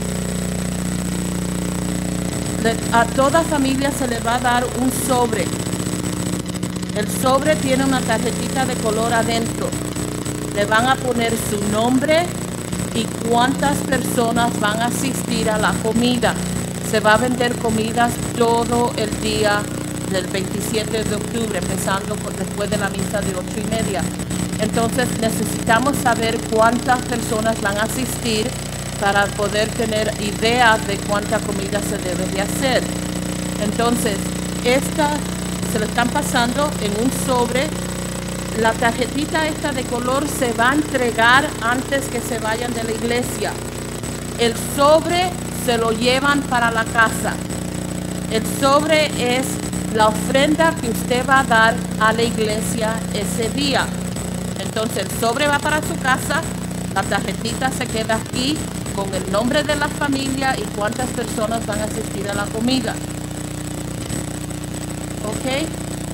A toda familia se le va a dar un sobre. El sobre tiene una tarjetita de color adentro. Le van a poner su nombre y cuántas personas van a asistir a la comida. Se va a vender comidas todo el día del 27 de octubre, empezando después de la misa de 8:30. Entonces necesitamos saber cuántas personas van a asistir para poder tener ideas de cuánta comida se debe de hacer. Entonces, se lo están pasando en un sobre. La tarjetita esta de color se va a entregar antes que se vayan de la iglesia. El sobre se lo llevan para la casa. El sobre es la ofrenda que usted va a dar a la iglesia ese día. Entonces el sobre va para su casa, la tarjetita se queda aquí con el nombre de la familia y cuántas personas van a asistir a la comida. ¿Ok?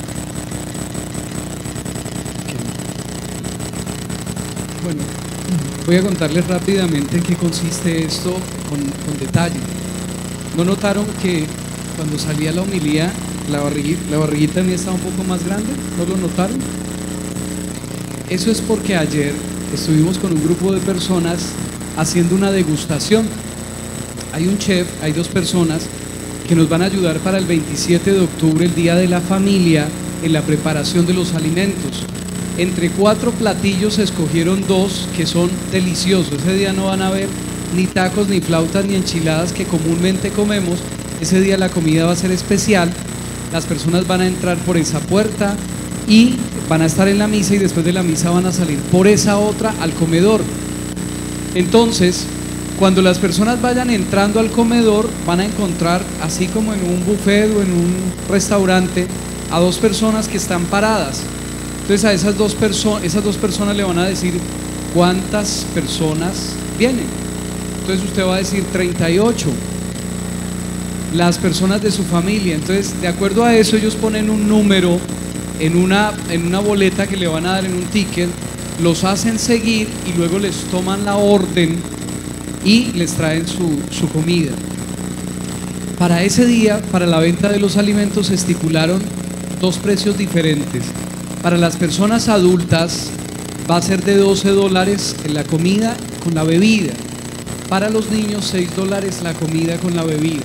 Bueno, voy a contarles rápidamente en qué consiste esto con detalle. ¿No notaron que cuando salía la homilía la barriguita mía estaba un poco más grande? ¿No lo notaron? Eso es porque ayer estuvimos con un grupo de personas haciendo una degustación. Hay un chef, hay 2 personas que nos van a ayudar para el 27 de octubre, el Día de la Familia, en la preparación de los alimentos. Entre 4 platillos se escogieron 2 que son deliciosos. Ese día no van a haber ni tacos, ni flautas, ni enchiladas que comúnmente comemos. Ese día la comida va a ser especial. Las personas van a entrar por esa puerta y van a estar en la misa, y después de la misa van a salir por esa otra al comedor. Entonces, cuando las personas vayan entrando al comedor, van a encontrar, así como en un buffet o en un restaurante, a 2 personas que están paradas. Entonces a esas dos personas le van a decir cuántas personas vienen. Entonces usted va a decir 38, las personas de su familia. Entonces, de acuerdo a eso, ellos ponen un número en una boleta que le van a dar en un ticket, los hacen seguir y luego les toman la orden y les traen su comida. Para ese día, para la venta de los alimentos, se estipularon 2 precios diferentes. Para las personas adultas va a ser de $12 en la comida con la bebida. Para los niños, $6 la comida con la bebida.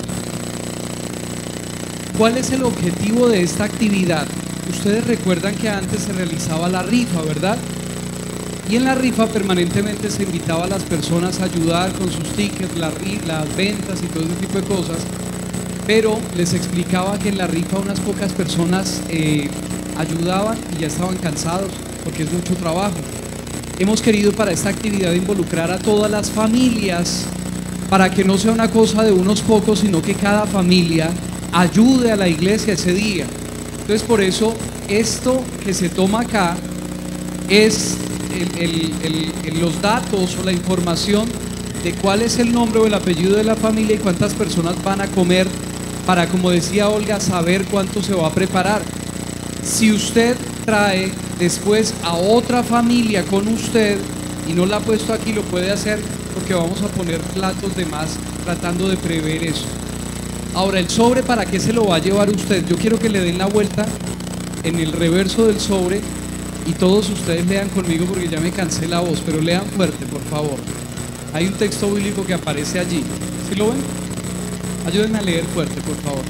¿Cuál es el objetivo de esta actividad? Ustedes recuerdan que antes se realizaba la rifa, ¿verdad? Y en la rifa permanentemente se invitaba a las personas a ayudar con sus tickets, las ventas y todo ese tipo de cosas. Pero les explicaba que en la rifa unas pocas personas ayudaban y ya estaban cansados porque es mucho trabajo. Hemos querido para esta actividad involucrar a todas las familias para que no sea una cosa de unos pocos, sino que cada familia ayude a la iglesia ese día. Entonces, por eso esto que se toma acá es los datos o la información de cuál es el nombre o el apellido de la familia y cuántas personas van a comer, para, como decía Olga, saber cuánto se va a preparar. Si usted trae después a otra familia con usted y y no la ha puesto aquí, lo puede hacer porque vamos a poner platos de más tratando de prever eso. Ahora, el sobre, ¿para qué se lo va a llevar usted? Yo quiero que le den la vuelta en el reverso del sobre y todos ustedes lean conmigo porque ya me cansé la voz, pero lean fuerte, por favor. Hay un texto bíblico que aparece allí. ¿Sí lo ven? Ayúdenme a leer fuerte, por favor.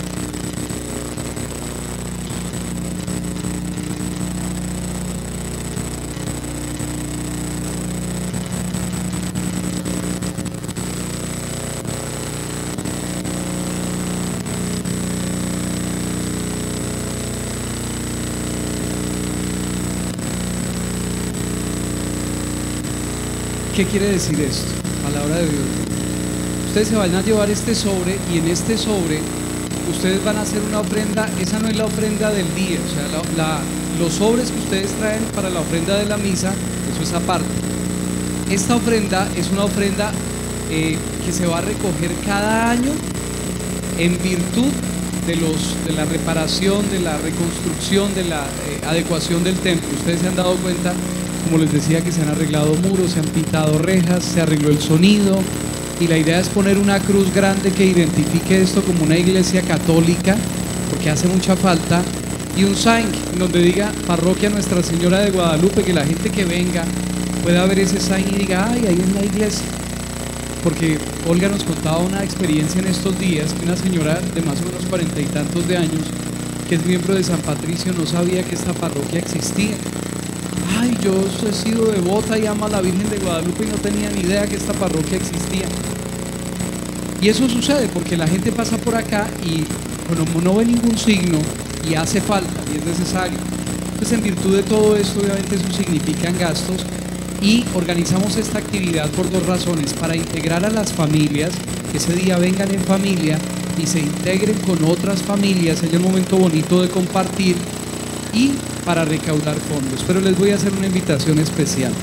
¿Qué quiere decir esto? Palabra de Dios. Ustedes se van a llevar este sobre y en este sobre ustedes van a hacer una ofrenda. Esa no es la ofrenda del día, o sea, los sobres que ustedes traen para la ofrenda de la misa, eso es aparte. Esta ofrenda es una ofrenda que se va a recoger cada año en virtud de la reparación, de la reconstrucción, de la adecuación del templo. Ustedes se han dado cuenta, como les decía, que se han arreglado muros, se han pintado rejas, se arregló el sonido y la idea es poner una cruz grande que identifique esto como una iglesia católica, porque hace mucha falta, y un sign donde diga Parroquia Nuestra Señora de Guadalupe, que la gente que venga pueda ver ese sign y diga, ay, ahí es la iglesia. Porque Olga nos contaba una experiencia en estos días que una señora de más o menos 40 y tantos de años, que es miembro de San Patricio, no sabía que esta parroquia existía. Ay, yo he sido devota y amo a la Virgen de Guadalupe y no tenía ni idea que esta parroquia existía. Y eso sucede porque la gente pasa por acá y bueno, no ve ningún signo y hace falta y es necesario. Entonces, en virtud de todo esto, obviamente eso significan gastos y organizamos esta actividad por dos razones: para integrar a las familias, que ese día vengan en familia y se integren con otras familias, es el momento bonito de compartir, y para recaudar fondos. Pero les voy a hacer una invitación especial.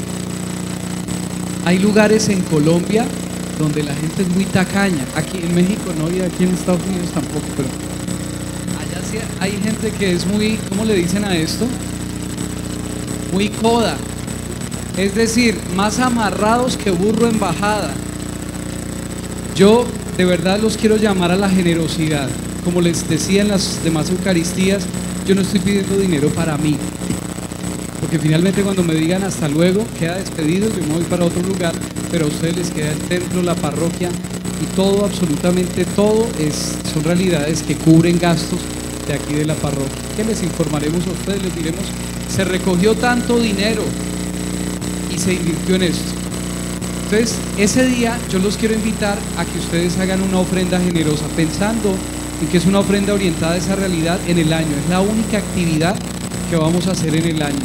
Hay lugares en Colombia donde la gente es muy tacaña. Aquí en México no, y aquí en Estados Unidos tampoco, pero allá sí hay gente que es muy, ¿cómo le dicen a esto? Muy coda. Es decir, más amarrados que burro en bajada. Yo de verdad los quiero llamar a la generosidad. Como les decía en las demás Eucaristías, yo no estoy pidiendo dinero para mí, porque finalmente cuando me digan hasta luego, queda despedido, yo me voy para otro lugar, pero a ustedes les queda el templo, la parroquia y todo, absolutamente todo, son realidades que cubren gastos de aquí de la parroquia, que les informaremos a ustedes, les diremos, se recogió tanto dinero y se invirtió en esto. Entonces, ese día yo los quiero invitar a que ustedes hagan una ofrenda generosa, pensando en que es una ofrenda orientada a esa realidad en el año. Es la única actividad que vamos a hacer en el año.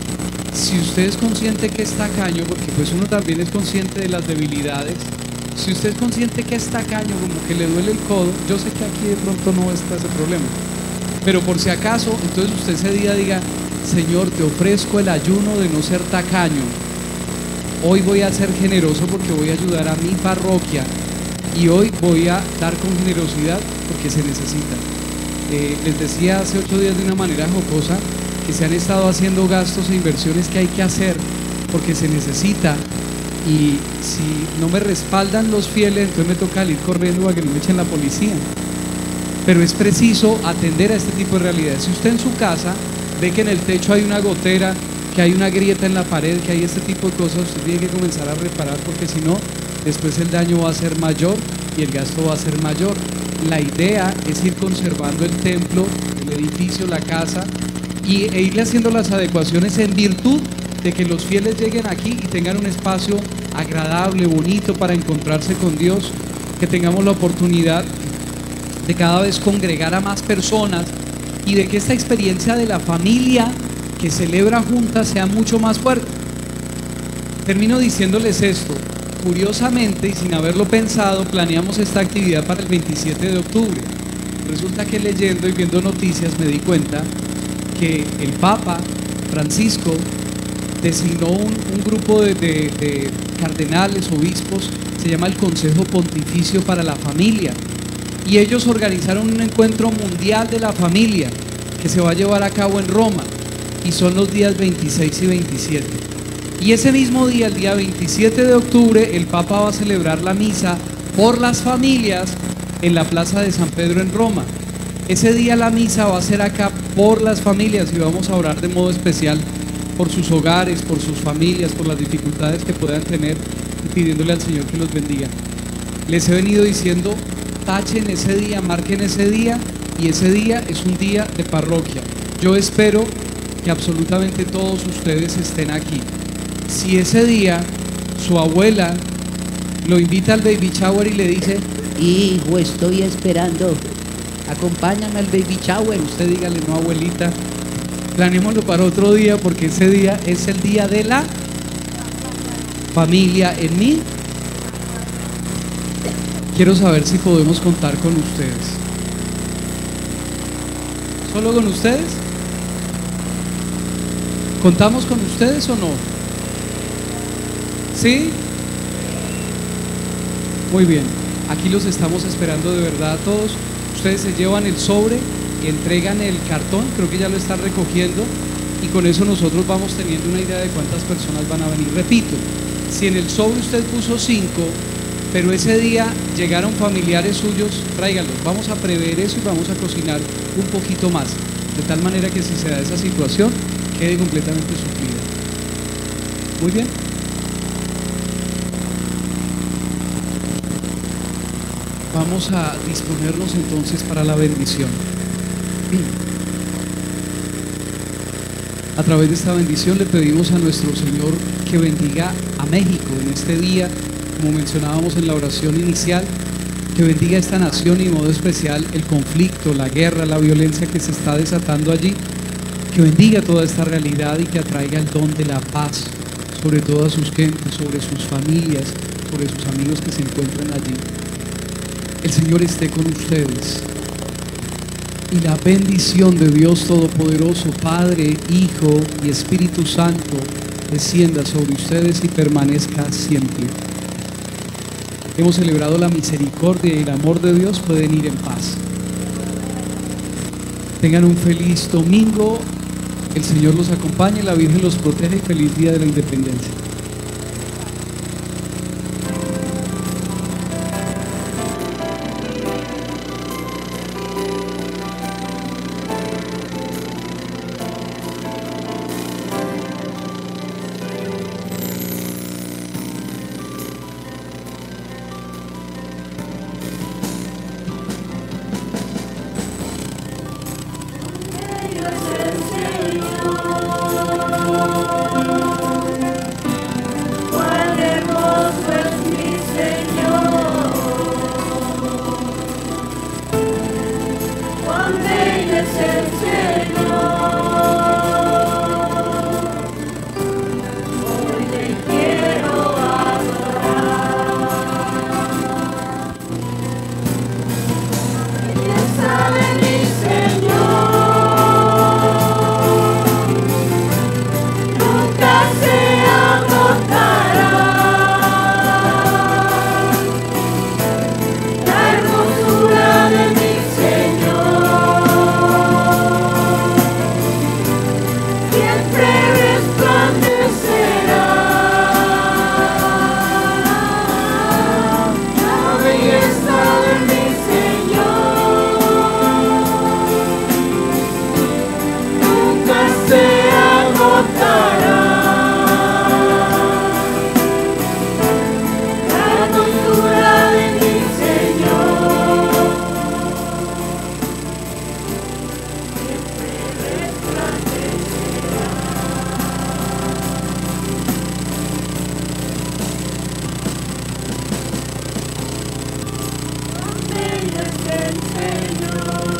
Si usted es consciente que es tacaño, porque pues uno también es consciente de las debilidades, si usted es consciente que es tacaño, como que le duele el codo, yo sé que aquí de pronto no está ese problema, pero por si acaso, entonces usted ese día diga, Señor, te ofrezco el ayuno de no ser tacaño. Hoy voy a ser generoso porque voy a ayudar a mi parroquia y hoy voy a dar con generosidad porque se necesita. Les decía hace 8 días de una manera jocosa que se han estado haciendo gastos e inversiones que hay que hacer porque se necesita, y si no me respaldan los fieles, entonces me toca salir corriendo para que no me echen la policía. Pero es preciso atender a este tipo de realidades. Si usted en su casa ve que en el techo hay una gotera, que hay una grieta en la pared, que hay este tipo de cosas, usted tiene que comenzar a reparar, porque si no, después el daño va a ser mayor y el gasto va a ser mayor. La idea es ir conservando el templo, el edificio, la casa e irle haciendo las adecuaciones en virtud de que los fieles lleguen aquí y tengan un espacio agradable, bonito para encontrarse con Dios, que tengamos la oportunidad de cada vez congregar a más personas y de que esta experiencia de la familia que celebra juntas sea mucho más fuerte. Termino diciéndoles esto. Curiosamente y sin haberlo pensado, planeamos esta actividad para el 27 de octubre. Resulta que leyendo y viendo noticias me di cuenta que el Papa Francisco designó un grupo de cardenales, obispos, se llama el Consejo Pontificio para la Familia, y ellos organizaron un encuentro mundial de la familia que se va a llevar a cabo en Roma, y son los días 26 y 27. Y ese mismo día, el día 27 de octubre, el Papa va a celebrar la misa por las familias en la Plaza de San Pedro en Roma. Ese día la misa va a ser acá por las familias y vamos a orar de modo especial por sus hogares, por sus familias, por las dificultades que puedan tener y pidiéndole al Señor que los bendiga. Les he venido diciendo, tachen ese día, marquen ese día, y ese día es un día de parroquia. Yo espero que absolutamente todos ustedes estén aquí. Si ese día su abuela lo invita al baby shower y le dice, hijo, estoy esperando, acompáñame al baby shower, usted dígale, no, abuelita, planeémoslo para otro día, porque ese día es el día de la familia en mí. Quiero saber si podemos contar con ustedes. ¿Solo con ustedes? ¿Contamos con ustedes o no? ¿Sí? Muy bien, aquí los estamos esperando de verdad a todos. Ustedes se llevan el sobre, entregan el cartón, creo que ya lo están recogiendo, y con eso nosotros vamos teniendo una idea de cuántas personas van a venir. Repito, si en el sobre usted puso 5, pero ese día llegaron familiares suyos, tráiganlos. Vamos a prever eso y vamos a cocinar un poquito más, de tal manera que si se da esa situación, quede completamente suplida. Muy bien. Vamos a disponernos entonces para la bendición. A través de esta bendición le pedimos a nuestro Señor que bendiga a México en este día, como mencionábamos en la oración inicial, que bendiga a esta nación y de modo especial el conflicto, la guerra, la violencia que se está desatando allí, que bendiga toda esta realidad y que atraiga el don de la paz sobre todas sus gentes, sobre sus familias, sobre sus amigos que se encuentran allí. El Señor esté con ustedes y la bendición de Dios Todopoderoso, Padre, Hijo y Espíritu Santo descienda sobre ustedes y permanezca siempre. Hemos celebrado la misericordia y el amor de Dios. Pueden ir en paz. Tengan un feliz domingo. El Señor los acompañe, la Virgen los proteja y feliz día de la Independencia. El Señor.